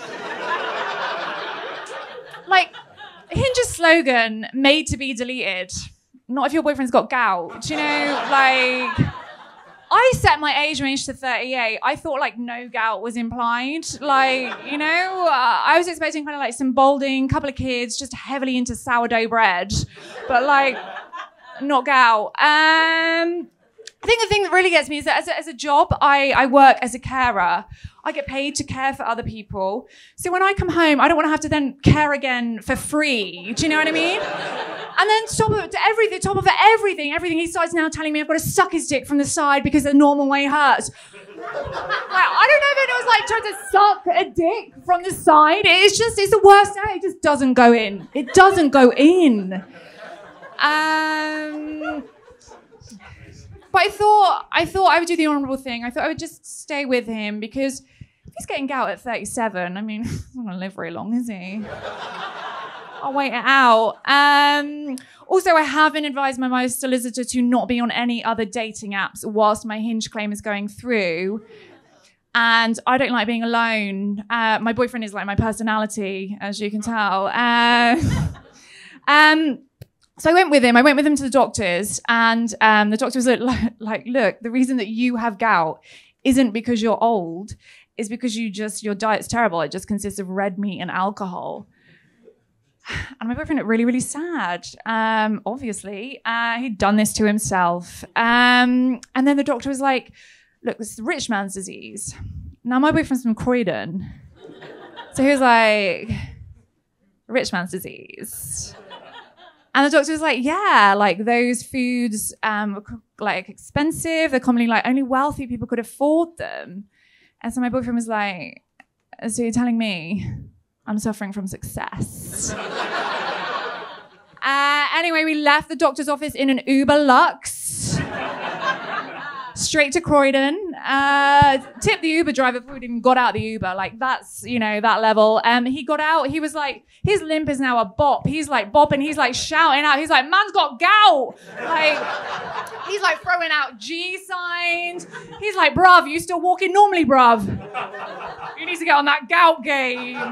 Like Hinge's slogan, "Made to be deleted." Not if your boyfriend's got gout. Do you know, like. I set my age range to thirty-eight. I thought like no gout was implied. Like, you know, uh, I was expecting kind of like some balding, couple of kids, just heavily into sourdough bread, but like not gout. Um, I think the thing that really gets me is that as a, as a job, I, I work as a carer. I get paid to care for other people. So when I come home, I don't want to have to then care again for free. Do you know what I mean? And then top of to everything, top of everything, everything, he starts now telling me I've got to suck his dick from the side because the normal way hurts. Like, I don't know if it was like trying to suck a dick from the side. It's just, it's the worst day. It just doesn't go in. It doesn't go in. Um, but I thought, I thought I would do the honourable thing. I thought I would just stay with him because if he's getting gout at thirty-seven, I mean, he's not going to live very long, is he? I'll wait it out. Um, also, I have been advised by my solicitor to not be on any other dating apps whilst my Hinge claim is going through. And I don't like being alone. Uh, my boyfriend is like my personality, as you can tell. Uh, um, so I went with him. I went with him to the doctors. And um, the doctor was like, like, look, the reason that you have gout isn't because you're old. It's because you just, your diet's terrible. It just consists of red meat and alcohol. And my boyfriend looked really, really sad. Um, obviously, uh, he'd done this to himself. Um, and then the doctor was like, look, this is the rich man's disease. Now, my boyfriend's from Croydon. So he was like, rich man's disease. And the doctor was like, yeah, like those foods um, are like expensive. They're commonly like only wealthy people could afford them. And so my boyfriend was like, so you're telling me I'm suffering from success? uh, anyway, we left the doctor's office in an Uber Lux. Straight to Croydon. Uh, tipped the Uber driver before we even got out of the Uber. Like, that's, you know, that level. Um, he got out. He was like, his limp is now a bop. He's like bopping. He's like shouting out. He's like, man's got gout. Like, he's like throwing out G signs. He's like, bruv, you still walking normally, bruv? You need to get on that gout game.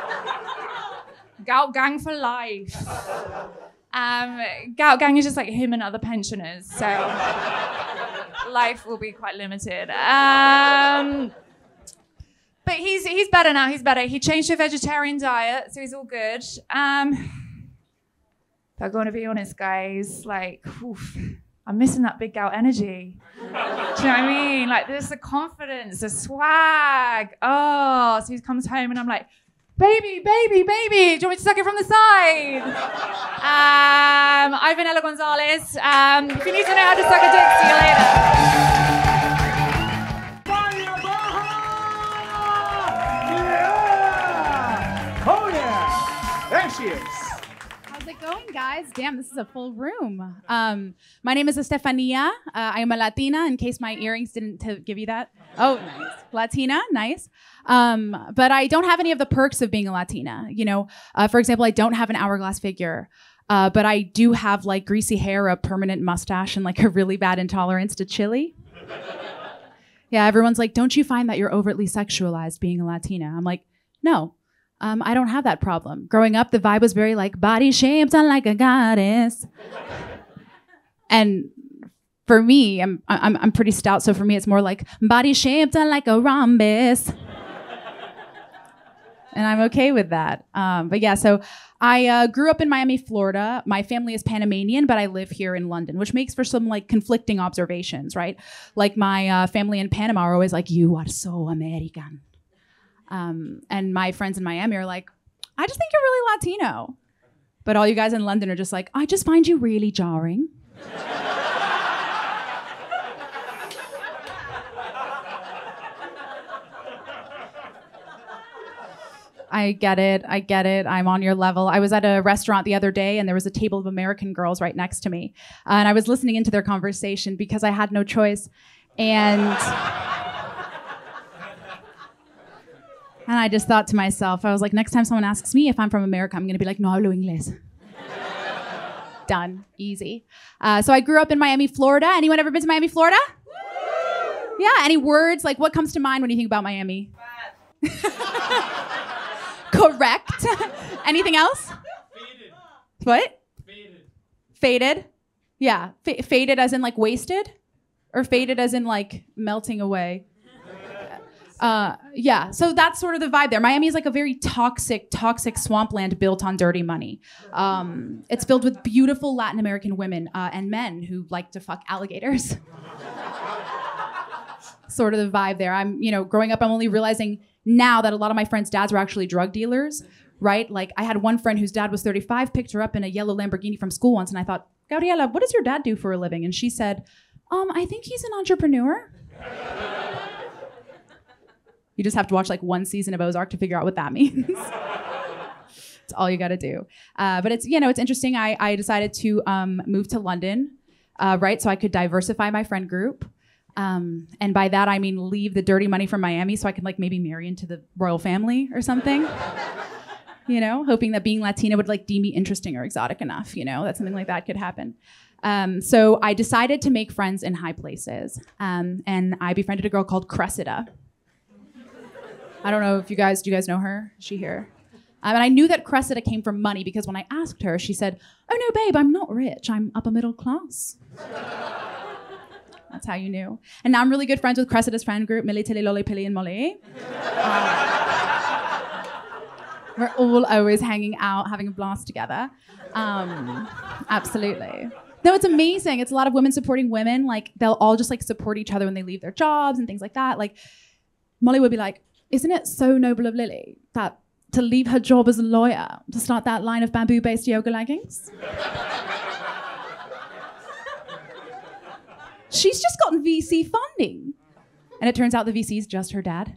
Gout gang for life. Um, gout gang is just like him and other pensioners. So life will be quite limited. Um, but he's he's better now. He's better. He changed to a vegetarian diet, so he's all good. Um, if I'm going to be honest, guys, like, oof, I'm missing that big gout energy. Do you know what I mean? Like, there's the confidence, the swag. Oh, so he comes home and I'm like, baby, baby, baby, do you want me to suck it from the side? Um, I'm Vanilla Gonzalez. Um, if you need to know how to suck a dick, see you later. Yeah! Oh yeah! There she is. How's it going, guys? Damn, this is a full room. Um, my name is Estefania. Uh, I am a Latina, in case my earrings didn't t- give you that. Oh, nice. Latina, nice. Um, but I don't have any of the perks of being a Latina. You know, uh, for example, I don't have an hourglass figure, uh, but I do have like greasy hair, a permanent mustache, and like a really bad intolerance to chili. Yeah, everyone's like, don't you find that you're overtly sexualized being a Latina? I'm like, no. Um, I don't have that problem. Growing up, the vibe was very like body shaped like a goddess. And for me, I'm, I'm I'm pretty stout, so for me, it's more like body shaped like a rhombus. And I'm okay with that. Um, but yeah, so I uh, grew up in Miami, Florida. My family is Panamanian, but I live here in London, which makes for some like conflicting observations, right? Like my uh, family in Panama are always like, you are so American. Um, and my friends in Miami are like, I just think you're really Latino. But all you guys in London are just like, I just find you really jarring. I get it. I get it. I'm on your level. I was at a restaurant the other day and there was a table of American girls right next to me. Uh, and I was listening into their conversation because I had no choice. And, and I just thought to myself, I was like, next time someone asks me if I'm from America, I'm going to be like, no hablo inglés. Done. Easy. Uh, so I grew up in Miami, Florida. Anyone ever been to Miami, Florida? Yeah. Any words? Like, what comes to mind when you think about Miami? Correct. Anything else? Faded. What? Faded. Faded? Yeah. F- faded as in like wasted? Or faded as in like melting away? Uh, yeah. So that's sort of the vibe there. Miami is like a very toxic, toxic swampland built on dirty money. Um, it's filled with beautiful Latin American women uh, and men who like to fuck alligators. Sort of the vibe there. I'm, you know, growing up, I'm only realizing now that a lot of my friends' dads were actually drug dealers, right? Like I had one friend whose dad was thirty-five, picked her up in a yellow Lamborghini from school once, and I thought, Gabriela, what does your dad do for a living? And she said, um, I think he's an entrepreneur. You just have to watch like one season of Ozark to figure out what that means. It's all you got to do. Uh, but it's, you know, it's interesting. I, I decided to um, move to London, uh, right? So I could diversify my friend group. Um, and by that, I mean leave the dirty money from Miami so I can like maybe marry into the royal family or something. you know, hoping that being Latina would like deem me interesting or exotic enough, you know, that something like that could happen. Um, so I decided to make friends in high places. Um, and I befriended a girl called Cressida. I don't know if you guys, do you guys know her? Is she here? Um, and I knew that Cressida came from money because when I asked her, she said, oh no, babe, I'm not rich. I'm upper middle class. That's how you knew. And now I'm really good friends with Cressida's friend group, Millie, Tilly, Lolly, Pilly, and Molly. Um, we're all always hanging out, having a blast together. Um, absolutely. No, it's amazing. It's a lot of women supporting women. Like, they'll all just like support each other when they leave their jobs and things like that. Like, Molly would be like, isn't it so noble of Lily that to leave her job as a lawyer to start that line of bamboo-based yoga leggings? She's just gotten V C funding. And it turns out the V C is just her dad.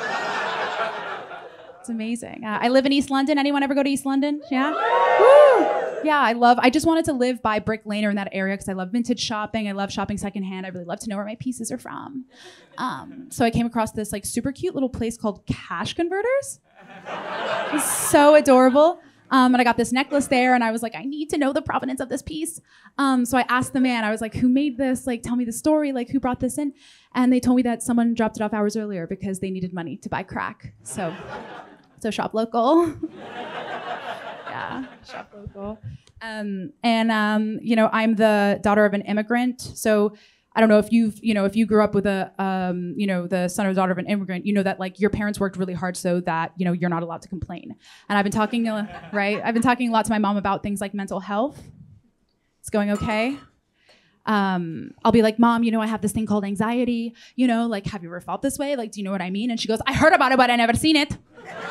It's amazing. Uh, I live in East London. Anyone ever go to East London? Yeah? Woo! Yeah, I love, I just wanted to live by Brick Lane or in that area because I love vintage shopping. I love shopping secondhand. I really love to know where my pieces are from. Um, so I came across this like super cute little place called Cash Converters. It was so adorable. Um, and I got this necklace there and I was like, I need to know the provenance of this piece. Um, so I asked the man, I was like, who made this? Like, tell me the story. Like, who brought this in? And they told me that someone dropped it off hours earlier because they needed money to buy crack. So, so shop local. Yeah, shop local. Um, and, um, you know, I'm the daughter of an immigrant. So I don't know if you've, you know, if you grew up with a, um, you know, the son or daughter of an immigrant, you know that like your parents worked really hard so that, you know, you're not allowed to complain. And I've been talking, uh, right? I've been talking a lot to my mom about things like mental health. It's going okay. Um, I'll be like, Mom, you know, I have this thing called anxiety. You know, like, have you ever felt this way? Like, do you know what I mean? And she goes, I heard about it, but I never seen it.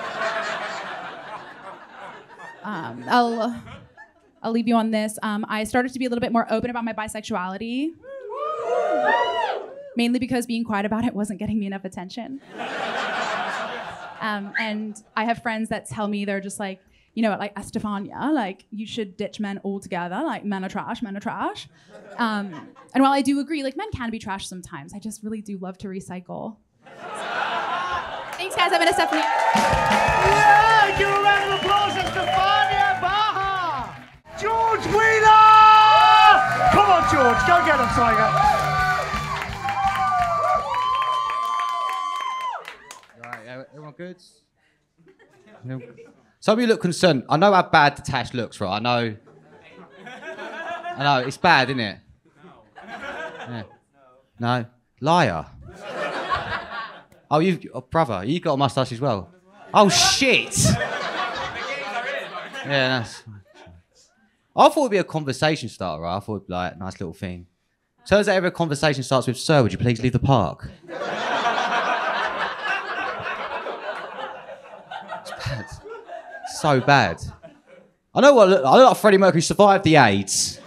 um, I'll, I'll leave you on this. Um, I started to be a little bit more open about my bisexuality. Mainly because being quiet about it wasn't getting me enough attention. Um, and I have friends that tell me they're just like, you know, like Estefania, like you should ditch men altogether. Like men are trash, men are trash. Um, and while I do agree, like men can be trash sometimes, I just really do love to recycle. Thanks, guys. I've been Estefania. Yeah, give a round of applause to Stefania Baha. George Wheeler! Come on, George, go get him, Tiger. Everyone good? No. Some of you look concerned. I know how bad the tash looks, right? I know. I know, it's bad, isn't it? Yeah. No. Liar. Oh, you've, oh, brother, you've got a moustache as well. Oh, shit! Yeah, that's... I thought it'd be a conversation starter, right? I thought it'd be like a nice little thing. Turns out every conversation starts with, sir, would you please leave the park? So bad. I know what I look like. I look like Freddie Mercury survived the AIDS.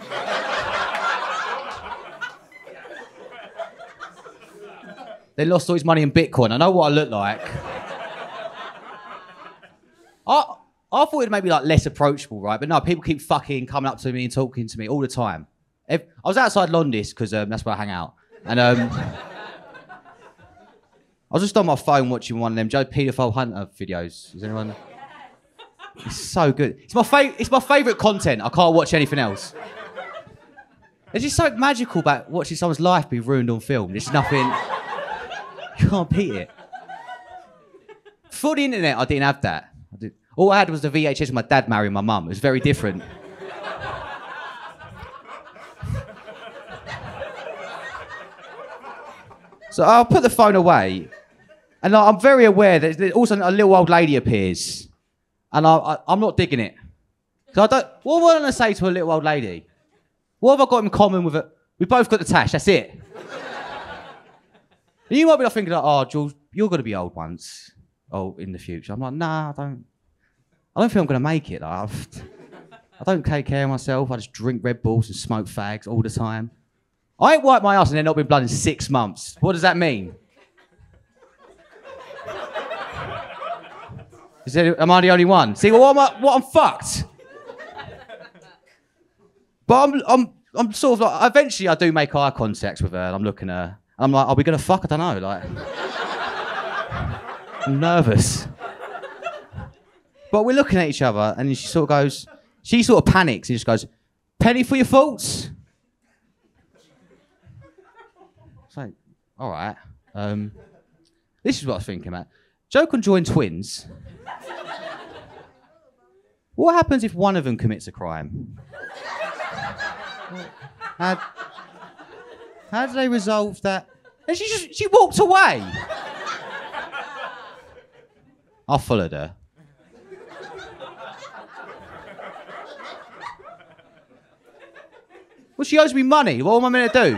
Then lost all his money in Bitcoin. I know what I look like. I, I thought it'd make me like less approachable, right? But no, people keep fucking coming up to me and talking to me all the time. If, I was outside Londis because um, that's where I hang out. And um, I was just on my phone watching one of them Joe Paedophile Hunter videos. Is anyone... It's so good. It's my favorite. It's my favourite content. I can't watch anything else. There's just something magical about watching someone's life be ruined on film. There's nothing. You can't beat it. Before the internet, I didn't have that. I did, all I had was the V H S of my dad marrying my mum. It was very different. So I'll put the phone away, and I'm very aware that also a little old lady appears. And I, I, I'm not digging it. Because I don't... What am I going to say to a little old lady? What have I got in common with it? We both got the tash, that's it. And you might be like thinking, like, oh, Jules, you're going to be old once. Oh, in the future. I'm like, nah, I don't... I don't think I'm going to make it. Like, I've, I don't take care of myself. I just drink Red Bulls and smoke fags all the time. I ain't wiped my ass and then not been blood in six months. What does that mean? Is there, am I the only one? See, well, what am I, what I'm fucked. But I'm, I'm, I'm sort of like, eventually I do make eye contact with her and I'm looking at her. And I'm like, are we going to fuck? I don't know, like. I'm nervous. But we're looking at each other, and she sort of goes, she sort of panics and just goes, penny for your faults. It's like, all right. Um, this is what I was thinking about. Joe conjoined twins. What happens if one of them commits a crime? How, how do they resolve that? And she just, she walked away. I followed her. Well, she owes me money. What am I meant to do?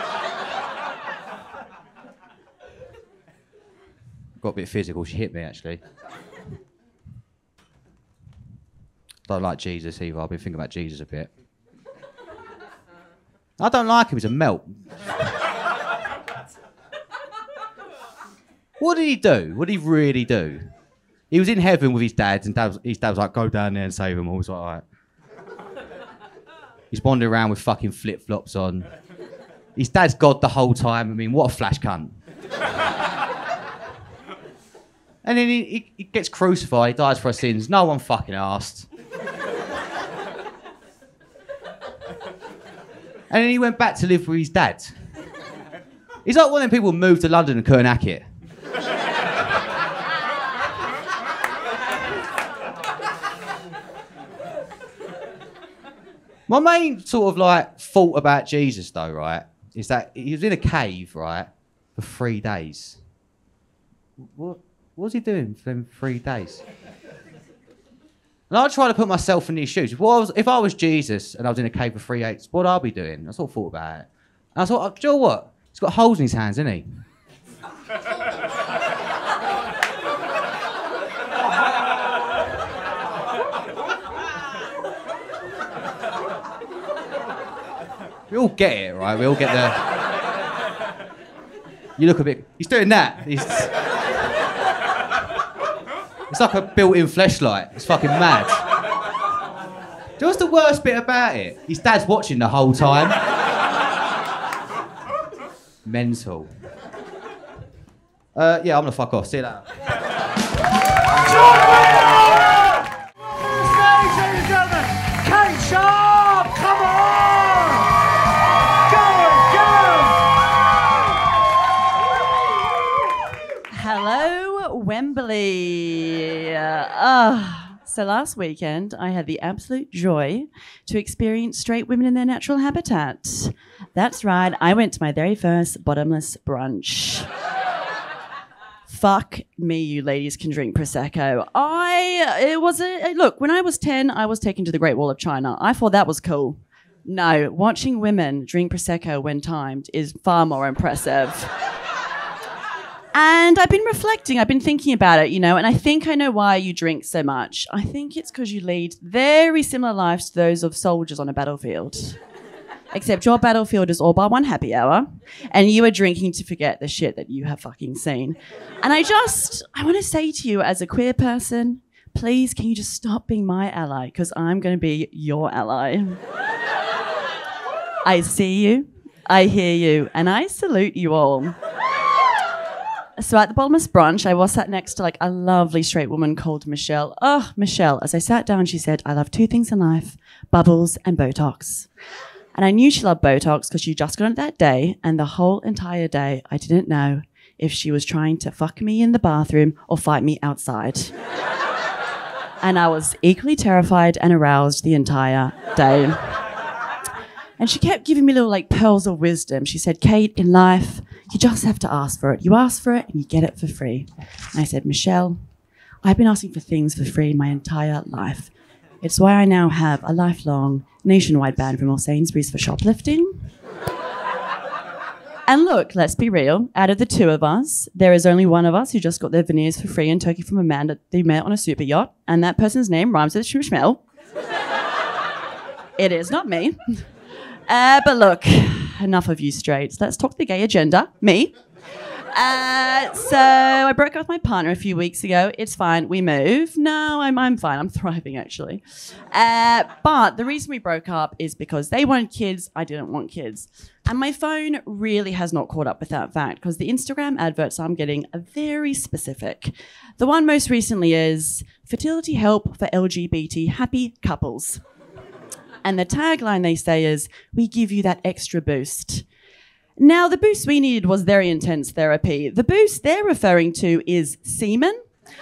Got a bit physical. She hit me, actually. Don't like Jesus either. I've been thinking about Jesus a bit. I don't like him. He's a melt. What did he do? What did he really do? He was in heaven with his dad, and dad was, his dad was like, go down there and save him all. He was like, all right. He's wandering around with fucking flip-flops on. His dad's God the whole time. I mean, what a flash cunt. And then he, he, he gets crucified, he dies for our sins. No one fucking asked. And then he went back to live with his dad. He's like one of them people who moved to London and couldn't hack it. My main sort of like thought about Jesus though, right, is that he was in a cave, right, for three days. What, what was he doing for them three days? And I try to put myself in these shoes. If I was, if I was Jesus and I was in a cave for three days, what would I be doing? I sort of thought about it. And I thought, do you know what? He's got holes in his hands, isn't he? We all get it, right? We all get the... You look a bit... He's doing that. He's... It's like a built-in fleshlight. It's fucking mad. Do you know what's the worst bit about it? His dad's watching the whole time. Mental. Uh, yeah, I'm gonna fuck off. See you later. Kate Sharp, come on! Go, go! Hello, Wembley. Uh, uh, so last weekend, I had the absolute joy to experience straight women in their natural habitat. That's right, I went to my very first bottomless brunch. Fuck me, you ladies can drink Prosecco. I, it was a, look, when I was ten, I was taken to the Great Wall of China. I thought that was cool. No, watching women drink Prosecco when timed is far more impressive. And I've been reflecting, I've been thinking about it, you know, and I think I know why you drink so much. I think it's because you lead very similar lives to those of soldiers on a battlefield. Except your battlefield is all by one happy hour, and you are drinking to forget the shit that you have fucking seen. And I just, I want to say to you as a queer person, please, can you just stop being my ally? Because I'm going to be your ally. I see you, I hear you, and I salute you all. So at the bottomless brunch, I was sat next to like a lovely straight woman called Michelle. Oh, Michelle. As I sat down, she said, I love two things in life, bubbles and Botox. And I knew she loved Botox because she just got it that day, and the whole entire day, I didn't know if she was trying to fuck me in the bathroom or fight me outside. And I was equally terrified and aroused the entire day. And she kept giving me little like pearls of wisdom. She said, Kate, in life, you just have to ask for it. You ask for it and you get it for free. And I said, Michelle, I've been asking for things for free my entire life. It's why I now have a lifelong nationwide ban from all Sainsbury's for shoplifting. And look, let's be real. Out of the two of us, there is only one of us who just got their veneers for free in Turkey from a man that they met on a super yacht, and that person's name rhymes with Schmishmel. It is not me. Uh, but look, enough of you straights. Let's talk the gay agenda. Me. Uh, so I broke up with my partner a few weeks ago. It's fine. We moved. No, I'm, I'm fine. I'm thriving, actually. Uh, but the reason we broke up is because they wanted kids. I didn't want kids. And my phone really has not caught up with that fact because the Instagram adverts I'm getting are very specific. The one most recently is fertility help for L G B T happy couples. And the tagline they say is, we give you that extra boost. Now, the boost we needed was very intense therapy. The boost they're referring to is semen.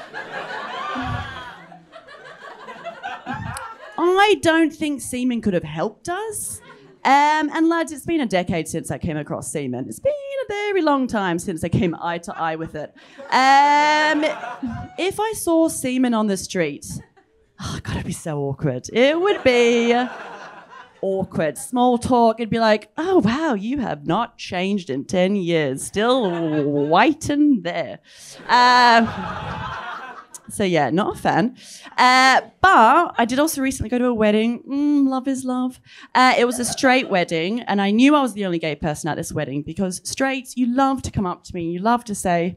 I don't think semen could have helped us. Um, and lads, it's been a decade since I came across semen. It's been a very long time since I came eye to eye with it. Um, if I saw semen on the street, oh, God, it'd be so awkward. It would be awkward. Small talk, it'd be like, oh, wow, you have not changed in ten years. Still white and there. Um, so, yeah, not a fan. Uh, but I did also recently go to a wedding. Mm, love is love. Uh, it was a straight wedding, and I knew I was the only gay person at this wedding because straights, you love to come up to me. You love to say,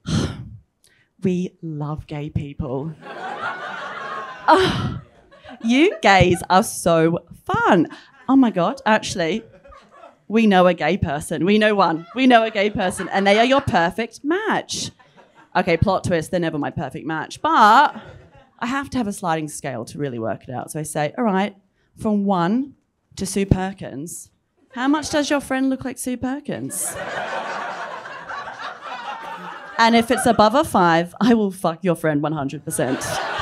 we love gay people. Oh, you gays are so fun. Oh my God, actually, we know a gay person. We know one. We know a gay person, and they are your perfect match. Okay, plot twist, they're never my perfect match. But I have to have a sliding scale to really work it out. So I say, all right, from one to Sue Perkins, how much does your friend look like Sue Perkins? And if it's above a five, I will fuck your friend one hundred percent.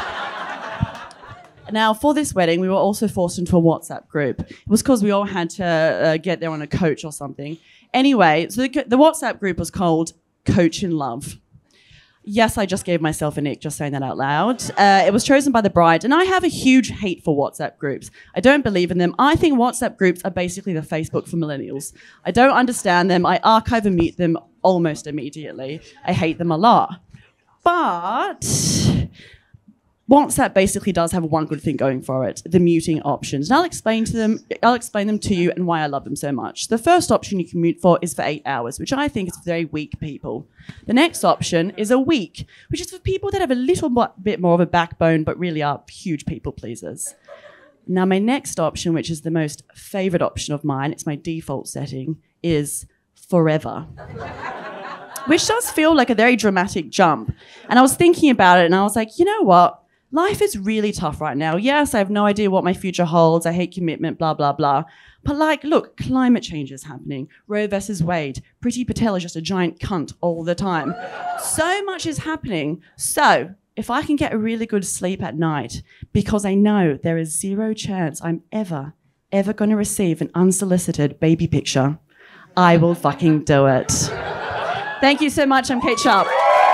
Now, for this wedding, we were also forced into a WhatsApp group. It was because we all had to uh, get there on a coach or something. Anyway, so the, the WhatsApp group was called Coach in Love. Yes, I just gave myself an ick just saying that out loud. Uh, it was chosen by the bride, and I have a huge hate for WhatsApp groups. I don't believe in them. I think WhatsApp groups are basically the Facebook for millennials. I don't understand them. I archive and mute them almost immediately. I hate them a lot. But WhatsApp basically does have one good thing going for it, the muting options. And I'll explain to them, I'll explain them to you and why I love them so much. The first option you can mute for is for eight hours, which I think is for very weak people. The next option is a week, which is for people that have a little bit more of a backbone, but really are huge people pleasers. Now, my next option, which is the most favorite option of mine, it's my default setting, is forever. Which does feel like a very dramatic jump. And I was thinking about it and I was like, you know what? Life is really tough right now. Yes, I have no idea what my future holds. I hate commitment, blah, blah, blah. But like, look, climate change is happening. Roe versus Wade. Priti Patel is just a giant cunt all the time. So much is happening. So if I can get a really good sleep at night, because I know there is zero chance I'm ever, ever going to receive an unsolicited baby picture, I will fucking do it. Thank you so much. I'm Kate Sharp.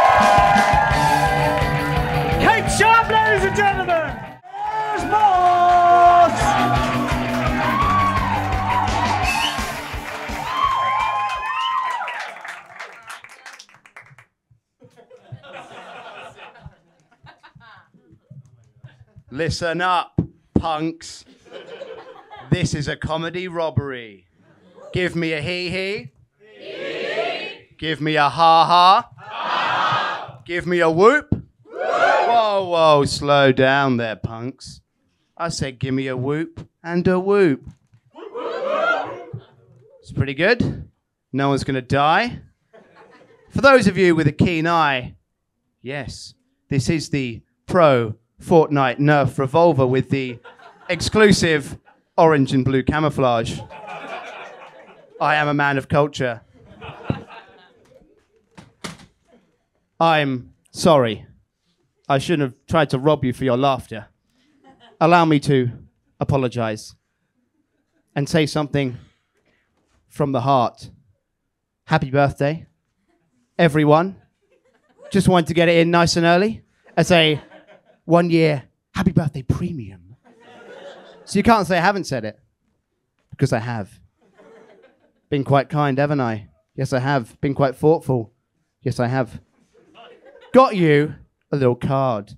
Kate Sharp, ladies and gentlemen. Here's Moss. Listen up, punks. This is a comedy robbery. Give me a hee-hee. Give me a ha-ha. Ha. Give me a whoop. Whoa, whoa, slow down there, punks. I said give me a whoop and a whoop. It's pretty good. No one's going to die. For those of you with a keen eye, yes, this is the Pro Fortnite Nerf revolver with the exclusive orange and blue camouflage. I am a man of culture. I'm sorry. I shouldn't have tried to rob you for your laughter. Allow me to apologize and say something from the heart. Happy birthday, everyone. Just wanted to get it in nice and early as a one year happy birthday premium. So you can't say I haven't said it, because I have. Been quite kind, haven't I? Yes, I have. Been quite thoughtful. Yes, I have. Got you a little card.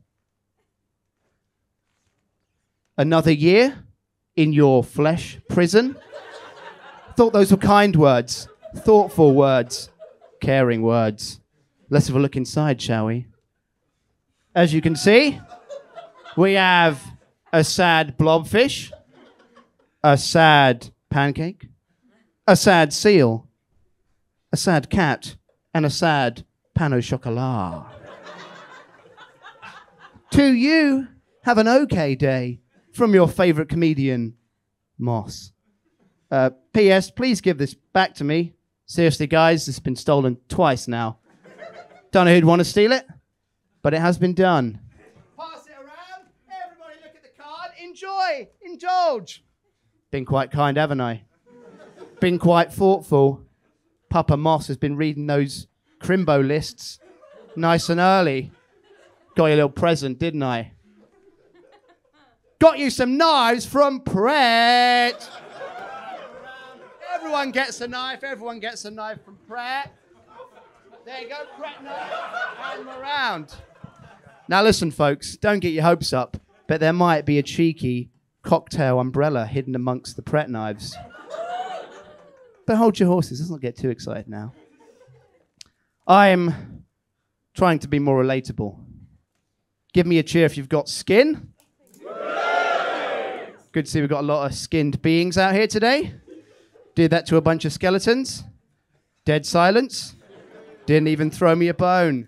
Another year in your flesh prison. Thought those were kind words, thoughtful words. Caring words. Let's have a look inside, shall we? As you can see, we have a sad blobfish, a sad pancake, a sad seal, a sad cat, and a sad pan au chocolat. To you, have an okay day from your favourite comedian, Moss. Uh, P S. Please give this back to me. Seriously, guys, it's been stolen twice now. Don't know who'd want to steal it, but it has been done. Pass it around. Everybody look at the card. Enjoy. Indulge. Been quite kind, haven't I? Been quite thoughtful. Papa Moss has been reading those Crimbo lists nice and early. Got you a little present, didn't I? Got you some knives from Pret. Everyone gets a knife. Everyone gets a knife from Pret. There you go, Pret knife. Hand them around. Now listen, folks, don't get your hopes up, but there might be a cheeky cocktail umbrella hidden amongst the Pret knives. But hold your horses. Let's not get too excited now. I'm trying to be more relatable. Give me a cheer if you've got skin. Good to see we've got a lot of skinned beings out here today. Did that to a bunch of skeletons. Dead silence. Didn't even throw me a bone.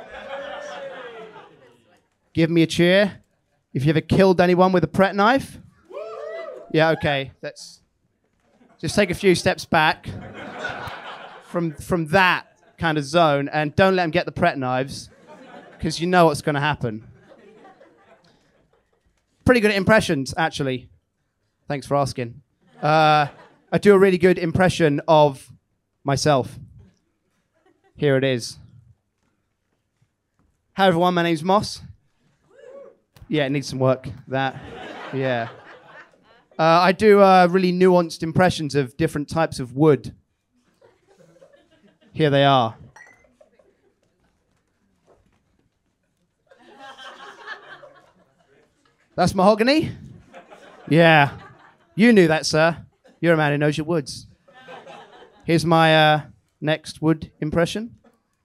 Give me a cheer if you ever killed anyone with a Pret knife. Yeah, okay. Let's just take a few steps back from, from that kind of zone and don't let them get the Pret knives because you know what's going to happen. Pretty good at impressions, actually. Thanks for asking. Uh, I do a really good impression of myself. Here it is. Hi, everyone. My name's Moss. Yeah, it needs some work, that. Yeah. Uh, I do uh, really nuanced impressions of different types of wood. Here they are. That's mahogany? Yeah. You knew that, sir. You're a man who knows your woods. Here's my uh, next wood impression.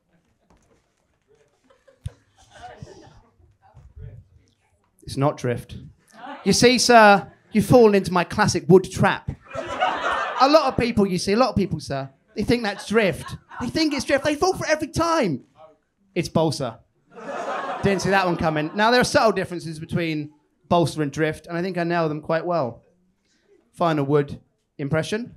It's not drift. You see, sir, you've fallen into my classic wood trap. A lot of people, you see, a lot of people, sir, they think that's drift. They think it's drift. They fall for it every time. It's balsa. Didn't see that one coming. Now, there are subtle differences between balsa and drift, and I think I nail them quite well. Final wood impression.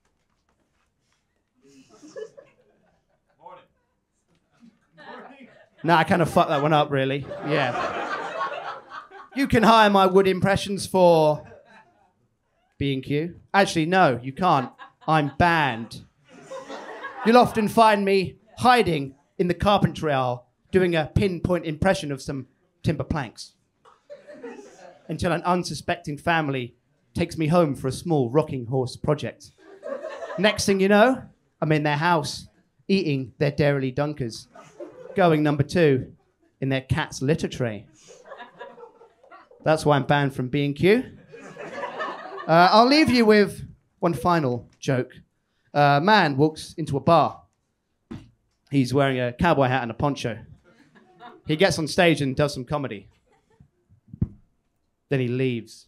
No, I kind of fucked that one up, really. Yeah. You can hire my wood impressions for B and Q. Actually, no, you can't. I'm banned. You'll often find me hiding in the carpentry aisle doing a pinpoint impression of some timber planks until an unsuspecting family takes me home for a small rocking horse project. Next thing you know, I'm in their house eating their Dairy Dunkers, going number two in their cat's litter tray. That's why I'm banned from B and Q. Uh, I'll leave you with one final joke. A uh, man walks into a bar. He's wearing a cowboy hat and a poncho. He gets on stage and does some comedy. Then he leaves.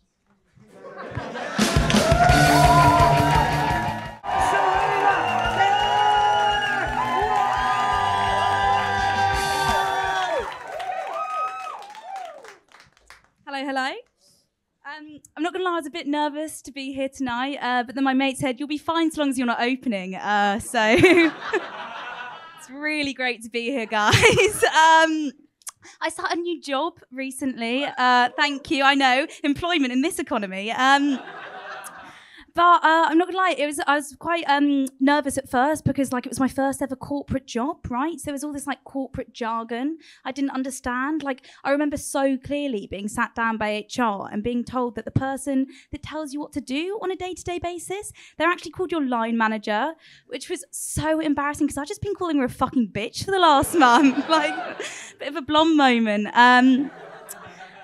Hello, hello. Um, I'm not going to lie, I was a bit nervous to be here tonight, uh, but then my mate said, you'll be fine so long as you're not opening. Uh, so it's really great to be here, guys. um, I started a new job recently. Uh, thank you, I know, employment in this economy. Um, But uh, I'm not gonna lie, it was I was quite um, nervous at first because like it was my first ever corporate job, right? So there was all this like corporate jargon I didn't understand. Like I remember so clearly being sat down by H R and being told that the person that tells you what to do on a day-to-day basis, they're actually called your line manager, which was so embarrassing because I've just been calling her a fucking bitch for the last month. Like, bit of a blonde moment. Um,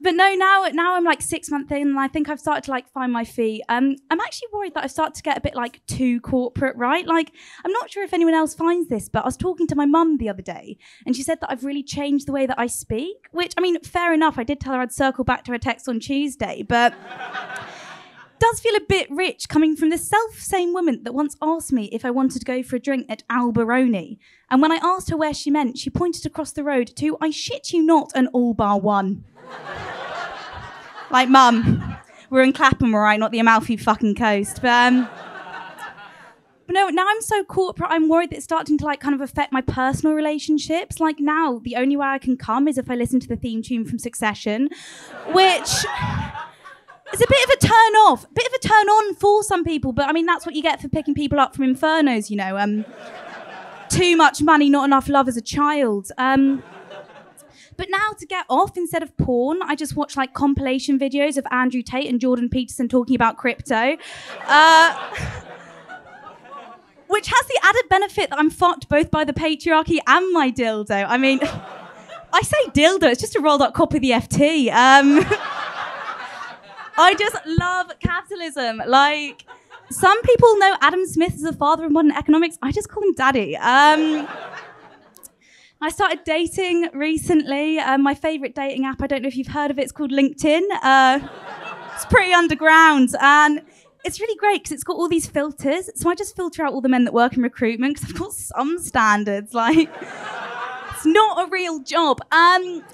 but no, now now I'm like six months in, and I think I've started to like find my feet. Um, I'm actually worried that I've started to get a bit like too corporate, right? Like, I'm not sure if anyone else finds this, but I was talking to my mum the other day, and she said that I've really changed the way that I speak. Which, I mean, fair enough. I did tell her I'd circle back to her text on Tuesday, but does feel a bit rich coming from the self-same woman that once asked me if I wanted to go for a drink at Alberoni. And when I asked her where she meant, she pointed across the road to, I shit you not, an all bar one. Like, mum, we're in Clapham, all right, not the Amalfi fucking coast. But, um, but no, now I'm so corporate, I'm worried that it's starting to like kind of affect my personal relationships. Like now, the only way I can come is if I listen to the theme tune from Succession, which... It's a bit of a turn off, a bit of a turn on for some people, but I mean, that's what you get for picking people up from Infernos, you know. Um, too much money, not enough love as a child. Um, but now to get off, instead of porn, I just watch like compilation videos of Andrew Tate and Jordan Peterson talking about crypto. Uh, which has the added benefit that I'm fucked both by the patriarchy and my dildo. I mean, I say dildo, it's just a rolled up copy of the F T. Um... I just love capitalism. Like, some people know Adam Smith as the father of modern economics. I just call him daddy. Um, I started dating recently. Um, my favourite dating app, I don't know if you've heard of it, it's called LinkedIn. Uh, it's pretty underground. And it's really great because it's got all these filters. So I just filter out all the men that work in recruitment because I've got some standards. Like, it's not a real job. Um...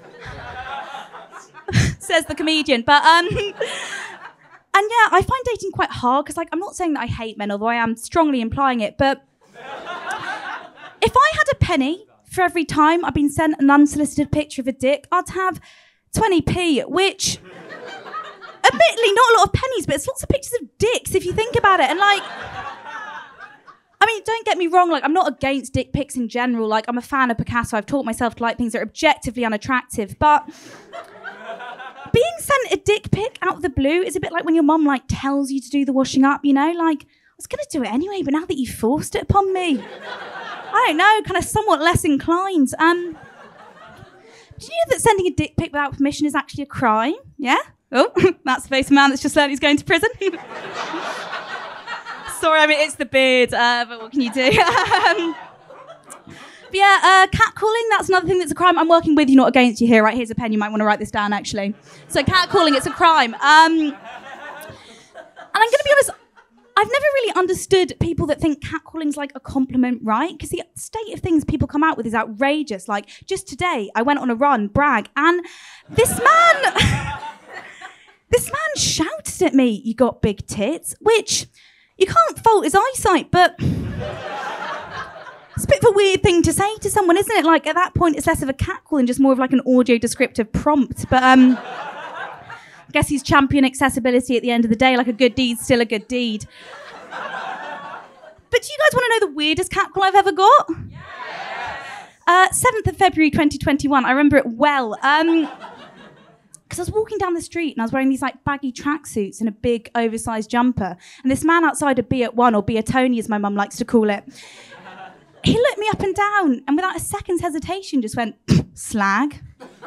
Says the comedian. But, um, and yeah, I find dating quite hard because, like, I'm not saying that I hate men, although I am strongly implying it, but if I had a penny for every time I've been sent an unsolicited picture of a dick, I'd have twenty p, which, admittedly, not a lot of pennies, but it's lots of pictures of dicks if you think about it. And, like, I mean, don't get me wrong, like, I'm not against dick pics in general. Like, I'm a fan of Picasso. I've taught myself to like things that are objectively unattractive, but... being sent a dick pic out of the blue is a bit like when your mum like tells you to do the washing up, you know? Like, I was going to do it anyway, but now that you forced it upon me, I don't know, kind of somewhat less inclined. Um, do you know that sending a dick pic without permission is actually a crime? Yeah? Oh, that's the face of a man that's just learned he's going to prison. Sorry, I mean, it's the beard, uh, but what can you do? um, But yeah, uh, catcalling, that's another thing that's a crime. I'm working with you, not against you here. Right, here's a pen. You might want to write this down, actually. So catcalling, it's a crime. Um, and I'm going to be honest, I've never really understood people that think catcalling's like a compliment, right? Because the state of things people come out with is outrageous. Like, just today, I went on a run, brag, and this man... this man shouted at me, "You got big tits," which you can't fault his eyesight, but... it's a bit of a weird thing to say to someone, isn't it? Like, at that point, it's less of a catcall and just more of like an audio descriptive prompt. But um, I guess he's champion accessibility at the end of the day. Like, a good deed's still a good deed. But do you guys want to know the weirdest catcall I've ever got? Uh, seventh of February twenty twenty-one. I remember it well. Um, because I was walking down the street and I was wearing these like baggy tracksuits and a big oversized jumper. And this man outside a Be At One, or Be A Tony as my mum likes to call it, he looked me up and down and without a second's hesitation just went, "Slag."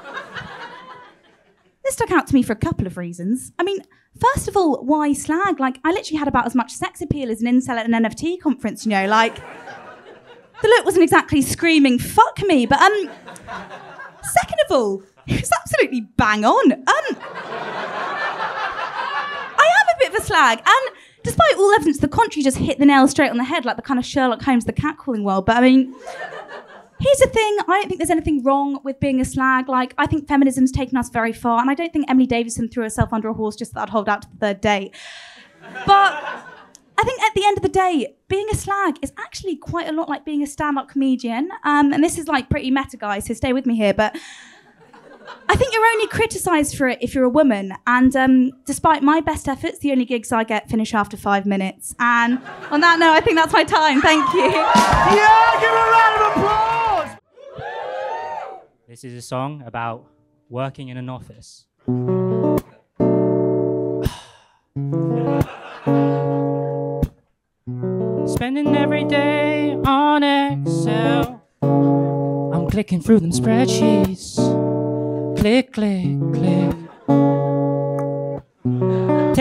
This stuck out to me for a couple of reasons. I mean, first of all, why slag? Like, I literally had about as much sex appeal as an incel at an N F T conference, you know, like, the look wasn't exactly screaming, "Fuck me," but, um, second of all, it was absolutely bang on. Um, I am a bit of a slag, and despite all evidence, the contrary just hit the nail straight on the head, like the kind of Sherlock Holmes, the catcalling world. But I mean, here's the thing, I don't think there's anything wrong with being a slag. Like, I think feminism's taken us very far, and I don't think Emily Davison threw herself under a horse just so that I'd hold out to the third date. But I think at the end of the day, being a slag is actually quite a lot like being a stand-up comedian. Um, and this is like pretty meta, guys, so stay with me here. But I think you're only criticised for it if you're a woman. And um, despite my best efforts, the only gigs I get finish after five minutes. And on that note, I think that's my time. Thank you. Yeah, give a round of applause! This is a song about working in an office. Spending every day on Excel. I'm clicking through them spreadsheets. Click, click, click.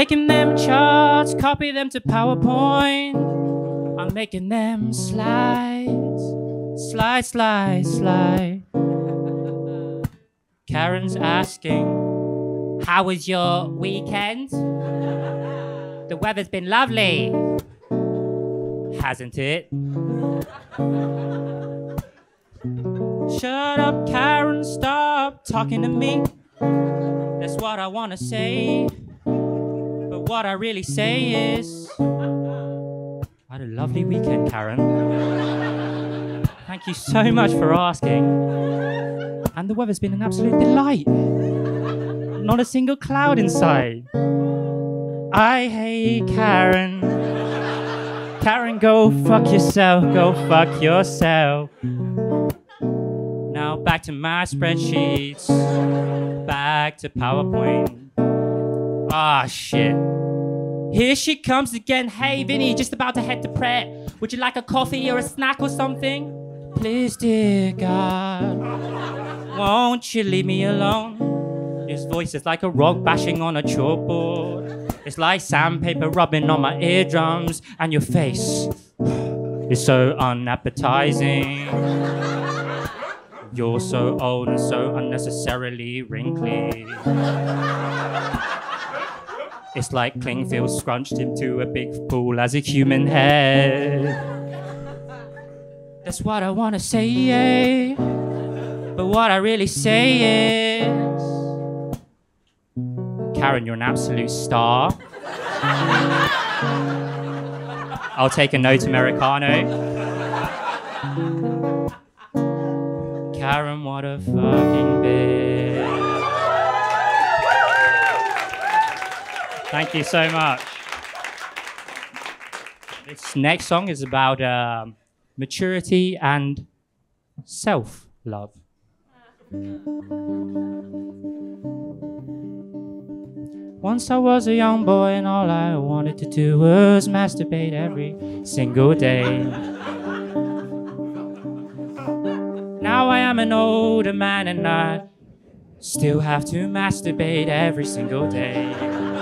taking them charts, copy them to PowerPoint. I'm making them slides, slide, slide, slide. Karen's asking, how was your weekend? The weather's been lovely, hasn't it? Shut up, Karen, stop talking to me. That's what I want to say. But what I really say is, I had a lovely weekend, Karen. Thank you so much for asking. And the weather's been an absolute delight. Not a single cloud in sight. I hate Karen. Karen, go fuck yourself, go fuck yourself. Now back to my spreadsheets, back to PowerPoint. Ah, shit. Here she comes again. Hey, Vinny, just about to head to Pret. Would you like a coffee or a snack or something? Please, dear God, won't you leave me alone? His voice is like a rock bashing on a chalkboard. It's like sandpaper rubbing on my eardrums. And your face is so unappetizing. You're so old and so unnecessarily wrinkly. It's like Clingfield scrunched into a big pool as a human head. That's what I want to say, but what I really say is, Karen, you're an absolute star. I'll take a note Americano. Karen, what a fucking bitch. Thank you so much. This next song is about um, maturity and self-love. Once I was a young boy and all I wanted to do was masturbate every single day. Now I am an older man and I still have to masturbate every single day.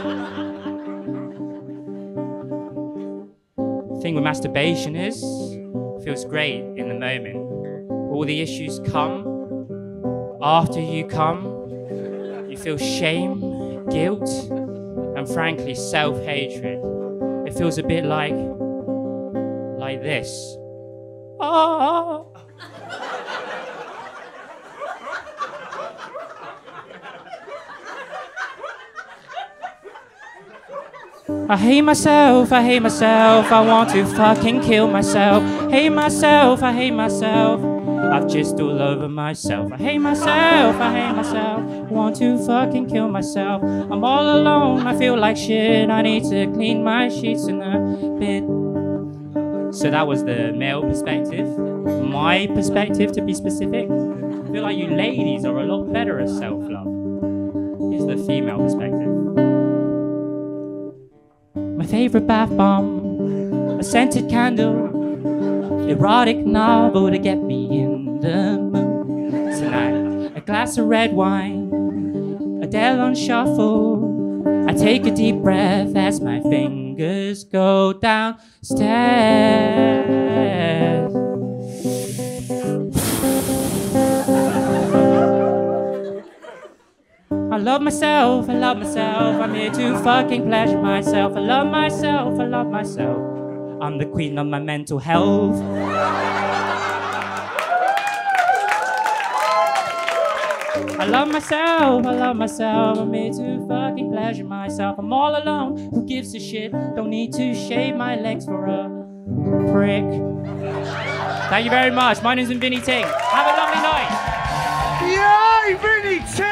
The thing with masturbation is, it feels great in the moment. All the issues come after you come. You feel shame, guilt, and frankly self-hatred. It feels a bit like, like this. Oh. I hate myself, I hate myself, I want to fucking kill myself. Hate myself, I hate myself, I've just all over myself. I hate myself, I hate myself, want to fucking kill myself. I'm all alone, I feel like shit, I need to clean my sheets in a bit. So that was the male perspective. My perspective, to be specific. I feel like you ladies are a lot better at self-love. Here's the female perspective. My favorite bath bomb, a scented candle, erotic novel to get me in the mood tonight. A glass of red wine, Adele on shuffle. I take a deep breath as my fingers go downstairs. I love myself, I love myself, I'm here to fucking pleasure myself. I love myself, I love myself, I'm the queen of my mental health. I love myself, I love myself, I'm here to fucking pleasure myself. I'm all alone, who gives a shit? Don't need to shave my legs for a prick. Thank you very much, my name's Vinny Ting. Have a lovely night. Yay, Vinny Ting!